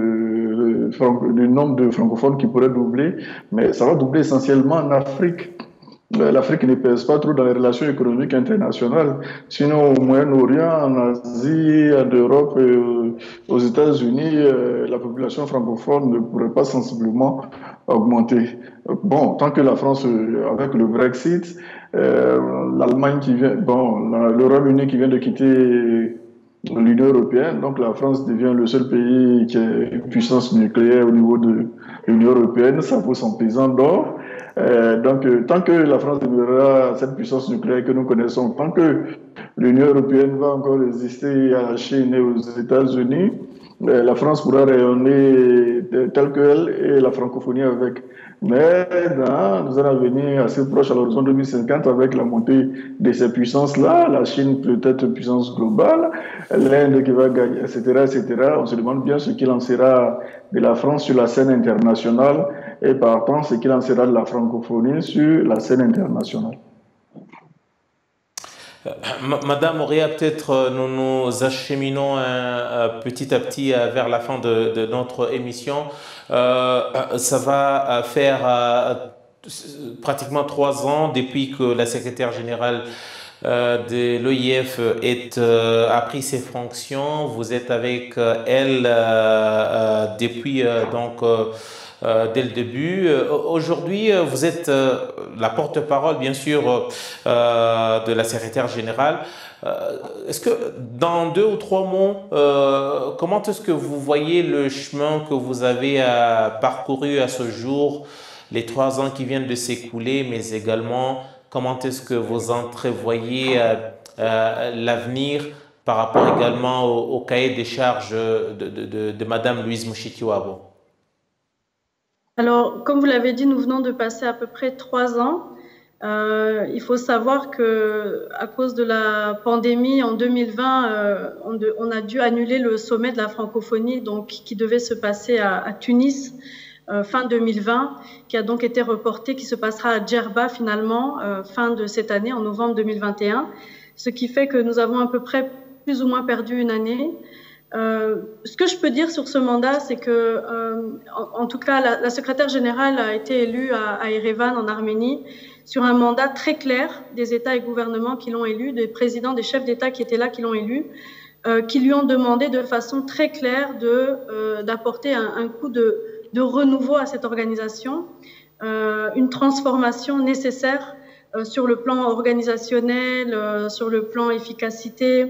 de, de, du nombre de francophones qui pourraient doubler, mais ça va doubler essentiellement en Afrique. L'Afrique ne pèse pas trop dans les relations économiques internationales. Sinon, au Moyen-Orient, en Asie, en Europe, et aux États-Unis, la population francophone ne pourrait pas sensiblement augmenter. Bon, tant que la France, avec le Brexit, euh, l'Allemagne qui vient, bon, le Royaume-Uni qui vient de quitter l'Union européenne, donc la France devient le seul pays qui est une puissance nucléaire au niveau de l'Union européenne, ça vaut son pesant d'or. Euh, donc, euh, tant que la France demeurera cette puissance nucléaire que nous connaissons, tant que l'Union européenne va encore résister à la Chine et aux États-Unis, euh, la France pourra rayonner telle qu'elle et la francophonie avec. Mais dans un avenir assez proche à l'horizon deux mille cinquante, avec la montée de ces puissances-là, la Chine peut-être puissance globale, l'Inde qui va gagner, et cetera, et cetera, on se demande bien ce qu'il en sera de la France sur la scène internationale et partant ce qu'il en sera de la francophonie sur la scène internationale. Madame Ouria, peut-être nous nous acheminons euh, petit à petit euh, vers la fin de, de notre émission. Euh, ça va faire euh, pratiquement trois ans depuis que la secrétaire générale euh, de l'O I F est, euh, a pris ses fonctions. Vous êtes avec euh, elle euh, euh, depuis euh, donc euh, Euh, dès le début. Euh, Aujourd'hui, euh, vous êtes euh, la porte-parole, bien sûr, euh, de la secrétaire générale. Euh, est-ce que, dans deux ou trois mots, euh, comment est-ce que vous voyez le chemin que vous avez euh, parcouru à ce jour, les trois ans qui viennent de s'écouler, mais également, comment est-ce que vous entrevoyez euh, euh, l'avenir par rapport également au, au cahier des charges de, de, de, de Madame Louise Mushikiwabo? Alors, comme vous l'avez dit, nous venons de passer à peu près trois ans. Euh, il faut savoir que, à cause de la pandémie en deux mille vingt, euh, on, de, on a dû annuler le sommet de la francophonie, donc qui devait se passer à, à Tunis euh, fin deux mille vingt, qui a donc été reporté, qui se passera à Djerba finalement euh, fin de cette année, en novembre deux mille vingt et un, ce qui fait que nous avons à peu près plus ou moins perdu une année. Euh, ce que je peux dire sur ce mandat, c'est que, euh, en, en tout cas, la, la secrétaire générale a été élue à, à Erevan, en Arménie, sur un mandat très clair des États et gouvernements qui l'ont élu, des présidents, des chefs d'État qui étaient là, qui l'ont élu, euh, qui lui ont demandé de façon très claire de, euh, d'apporter un, un coup de, de renouveau à cette organisation, euh, une transformation nécessaire euh, sur le plan organisationnel, euh, sur le plan efficacité,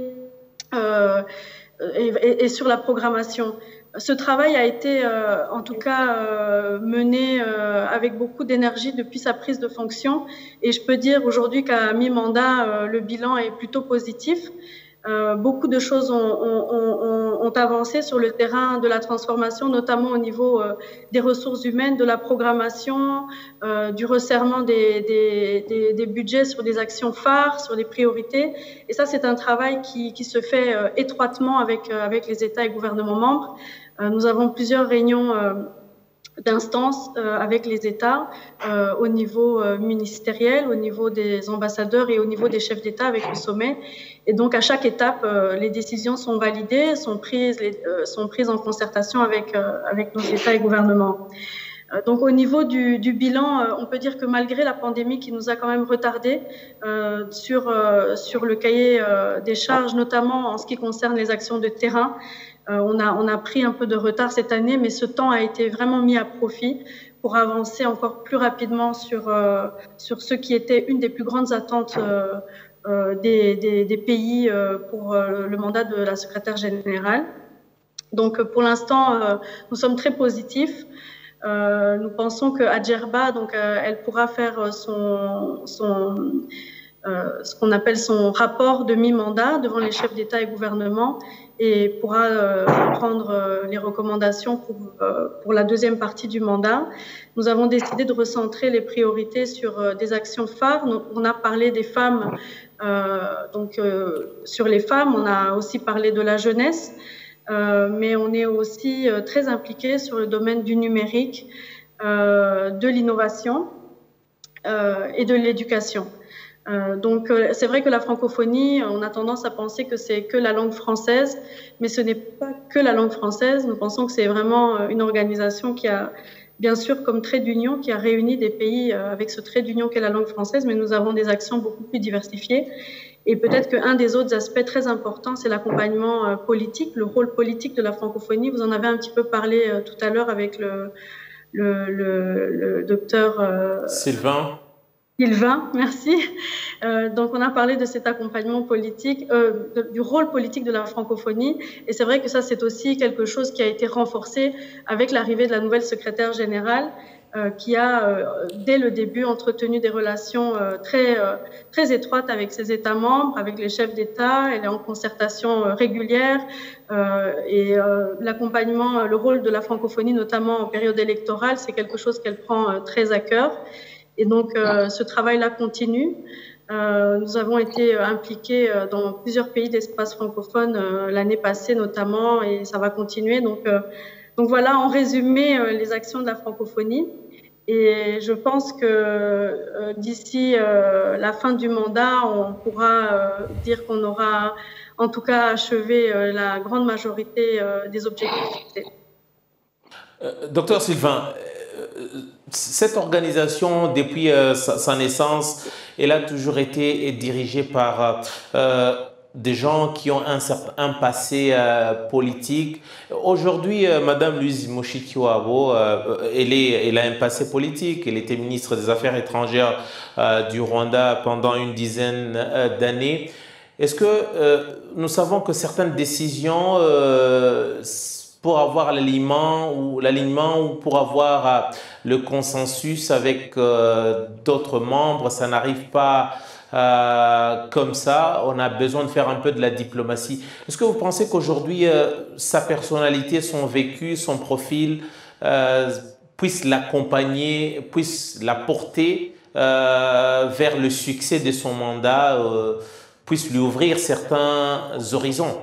euh, Et, et, et sur la programmation. Ce travail a été, euh, en tout cas, euh, mené euh, avec beaucoup d'énergie depuis sa prise de fonction. Et je peux dire aujourd'hui qu'à mi-mandat, euh, le bilan est plutôt positif. Euh, beaucoup de choses ont, ont, ont, ont avancé sur le terrain de la transformation, notamment au niveau euh, des ressources humaines, de la programmation, euh, du resserrement des, des, des, des budgets sur des actions phares, sur des priorités. Et ça, c'est un travail qui, qui se fait euh, étroitement avec, euh, avec les États et gouvernements membres. Euh, nous avons plusieurs réunions euh, d'instances euh, avec les États euh, au niveau euh, ministériel, au niveau des ambassadeurs et au niveau des chefs d'État avec le sommet. Et donc, à chaque étape, euh, les décisions sont validées, sont prises, les, euh, sont prises en concertation avec, euh, avec nos États et gouvernements. Euh, donc, au niveau du, du bilan, euh, on peut dire que malgré la pandémie qui nous a quand même retardé euh, sur, euh, sur le cahier euh, des charges, notamment en ce qui concerne les actions de terrain, Euh, on, a, on a pris un peu de retard cette année, mais ce temps a été vraiment mis à profit pour avancer encore plus rapidement sur, euh, sur ce qui était une des plus grandes attentes euh, euh, des, des, des pays euh, pour euh, le mandat de la secrétaire générale. Donc pour l'instant, euh, nous sommes très positifs. Euh, nous pensons qu'à Djerba, donc, euh, elle pourra faire son... son Euh, ce qu'on appelle son rapport de mi-mandat devant les chefs d'État et gouvernement et pourra euh, prendre euh, les recommandations pour, euh, pour la deuxième partie du mandat. Nous avons décidé de recentrer les priorités sur euh, des actions phares. Nous, on a parlé des femmes, euh, donc euh, sur les femmes, on a aussi parlé de la jeunesse, euh, mais on est aussi euh, très impliqué sur le domaine du numérique, euh, de l'innovation euh, et de l'éducation. Euh, donc euh, c'est vrai que la francophonie, on a tendance à penser que c'est que la langue française, mais ce n'est pas que la langue française. Nous pensons que c'est vraiment une organisation qui a, bien sûr, comme trait d'union, qui a réuni des pays avec ce trait d'union qu'est la langue française, mais nous avons des actions beaucoup plus diversifiées. Et peut-être qu'un des autres aspects très importants, c'est l'accompagnement politique, le rôle politique de la francophonie. Vous en avez un petit peu parlé tout à l'heure avec le, le, le, le docteur euh, Sylvain. Sylvain, merci. Euh, donc, on a parlé de cet accompagnement politique, euh, de, du rôle politique de la francophonie. Et c'est vrai que ça, c'est aussi quelque chose qui a été renforcé avec l'arrivée de la nouvelle secrétaire générale, euh, qui a, euh, dès le début, entretenu des relations euh, très, euh, très étroites avec ses États membres, avec les chefs d'État. Elle est en concertation euh, régulière. Euh, et euh, l'accompagnement, le rôle de la francophonie, notamment en période électorale, c'est quelque chose qu'elle prend euh, très à cœur. Et donc, euh, ce travail-là continue. Euh, nous avons été impliqués dans plusieurs pays d'espace francophone euh, l'année passée notamment, et ça va continuer. Donc, euh, donc voilà, en résumé, euh, les actions de la francophonie. Et je pense que euh, d'ici euh, la fin du mandat, on pourra euh, dire qu'on aura en tout cas achevé euh, la grande majorité euh, des objectifs fixés. Euh, Docteur Sylvain, euh, cette organisation, depuis euh, sa, sa naissance, elle a toujours été dirigée par euh, des gens qui ont un certain passé euh, politique. Aujourd'hui, euh, Madame Louise Mushikiwabo, euh, elle, est, elle a un passé politique. Elle était ministre des Affaires étrangères euh, du Rwanda pendant une dizaine euh, d'années. Est-ce que euh, nous savons que certaines décisions, euh, pour avoir l'alignement ou l'alignement ou pour avoir euh, le consensus avec euh, d'autres membres, ça n'arrive pas euh, comme ça. On a besoin de faire un peu de la diplomatie. Est-ce que vous pensez qu'aujourd'hui, euh, sa personnalité, son vécu, son profil euh, puisse l'accompagner, puisse la porter euh, vers le succès de son mandat, euh, puisse lui ouvrir certains horizons?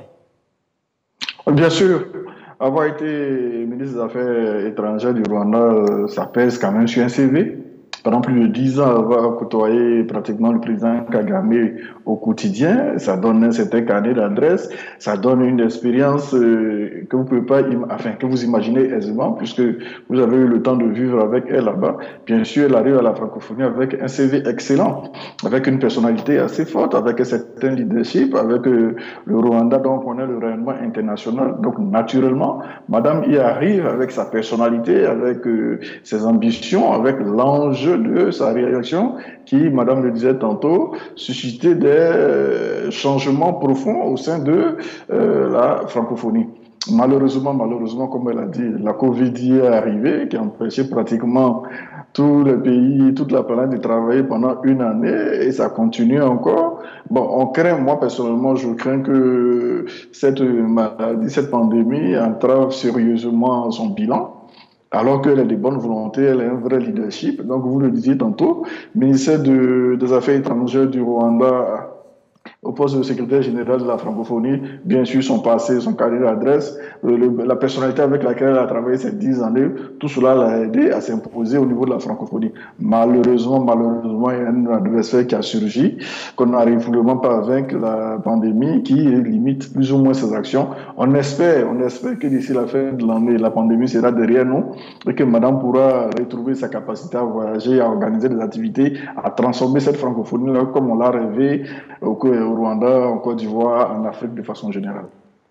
Bien sûr. Avoir été ministre des Affaires étrangères du Rwanda, ça pèse quand même sur un C V. Pendant plus de dix ans, avoir côtoyé pratiquement le président Kagame au quotidien, ça donne un certain carnet d'adresse, ça donne une expérience euh, que vous pouvez pas, enfin que vous imaginez aisément, puisque vous avez eu le temps de vivre avec elle là-bas. Bien sûr, elle arrive à la francophonie avec un C V excellent, avec une personnalité assez forte, avec un certain leadership, avec euh, le Rwanda, donc on a le rayonnement international. Donc naturellement, Madame y arrive avec sa personnalité, avec euh, ses ambitions, avec l'enjeu de sa réaction qui, Madame le disait tantôt, suscitait des changements profonds au sein de euh, la francophonie. Malheureusement, malheureusement, comme elle a dit, la Covid y est arrivée, qui a empêché pratiquement tous les pays, toute la planète de travailler pendant une année et ça continue encore. Bon, on craint, moi personnellement, je crains que cette maladie, cette pandémie entrave sérieusement son bilan. Alors qu'elle a des bonnes volontés, elle a un vrai leadership. Donc, vous le disiez tantôt, ministère de, des Affaires étrangères du Rwanda au poste de secrétaire général de la francophonie, bien sûr son passé, son carnet d'adresse, la personnalité avec laquelle elle a travaillé ces dix années, tout cela l'a aidé à s'imposer au niveau de la francophonie. Malheureusement, malheureusement, il y a un adversaire qui a surgi, qu'on n'arrive vraiment pas à vaincre, la pandémie, qui limite plus ou moins ses actions. On espère, on espère que d'ici la fin de l'année, la pandémie sera derrière nous et que madame pourra retrouver sa capacité à voyager, à organiser des activités, à transformer cette francophonie-là comme on l'a rêvé au au Rwanda, en Côte d'Ivoire, en Afrique de façon générale.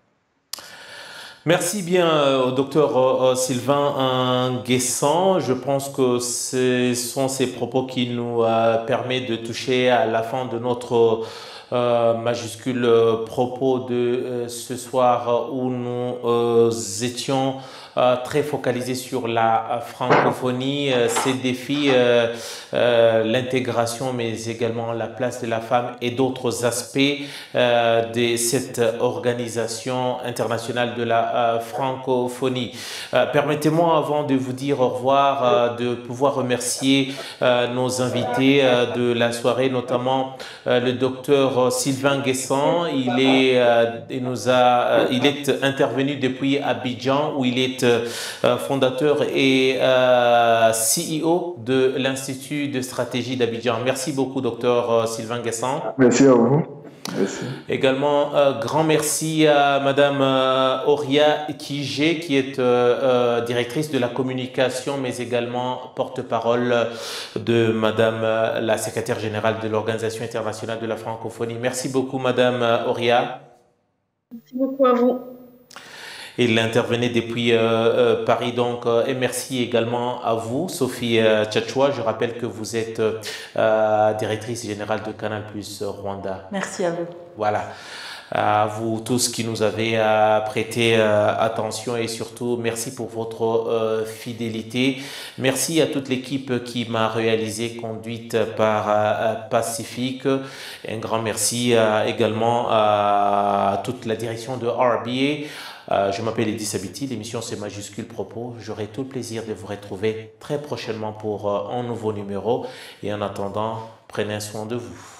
Merci bien au docteur Sylvain Nguessan. Je pense que ce sont ces propos qui nous permettent de toucher à la fin de notre euh, majuscule propos de ce soir où nous étions Euh, très focalisé sur la euh, francophonie, euh, ses défis, euh, euh, l'intégration, mais également la place de la femme et d'autres aspects euh, de cette organisation internationale de la euh, francophonie. Euh, Permettez-moi, avant de vous dire au revoir, euh, de pouvoir remercier euh, nos invités euh, de la soirée, notamment euh, le docteur Sylvain Nguessan. Il est, euh, il nous a, euh, il est intervenu depuis Abidjan, où il est Euh, fondateur et euh, C E O de l'Institut de stratégie d'Abidjan. Merci beaucoup, docteur euh, Sylvain Nguessan. Merci à vous. Merci. Également, euh, grand merci à Madame euh, Oria Kijé, qui est euh, euh, directrice de la communication, mais également porte-parole de Madame euh, la secrétaire générale de l'Organisation internationale de la francophonie. Merci beaucoup, Madame euh, Oria. Merci beaucoup à vous. Il intervenait depuis euh, euh, Paris, donc, euh, et merci également à vous, Sophie euh, Tchatchoua. Je rappelle que vous êtes euh, directrice générale de Canal Plus Rwanda. Merci à vous. Voilà. À vous tous qui nous avez euh, prêté euh, attention et surtout merci pour votre euh, fidélité. Merci à toute l'équipe qui m'a réalisé, conduite par euh, Pacifique. Un grand merci euh, également à toute la direction de R B A. Euh, je m'appelle Edis Abiti, l'émission c'est Majuscule Propos. J'aurai tout le plaisir de vous retrouver très prochainement pour euh, un nouveau numéro. Et en attendant, prenez soin de vous.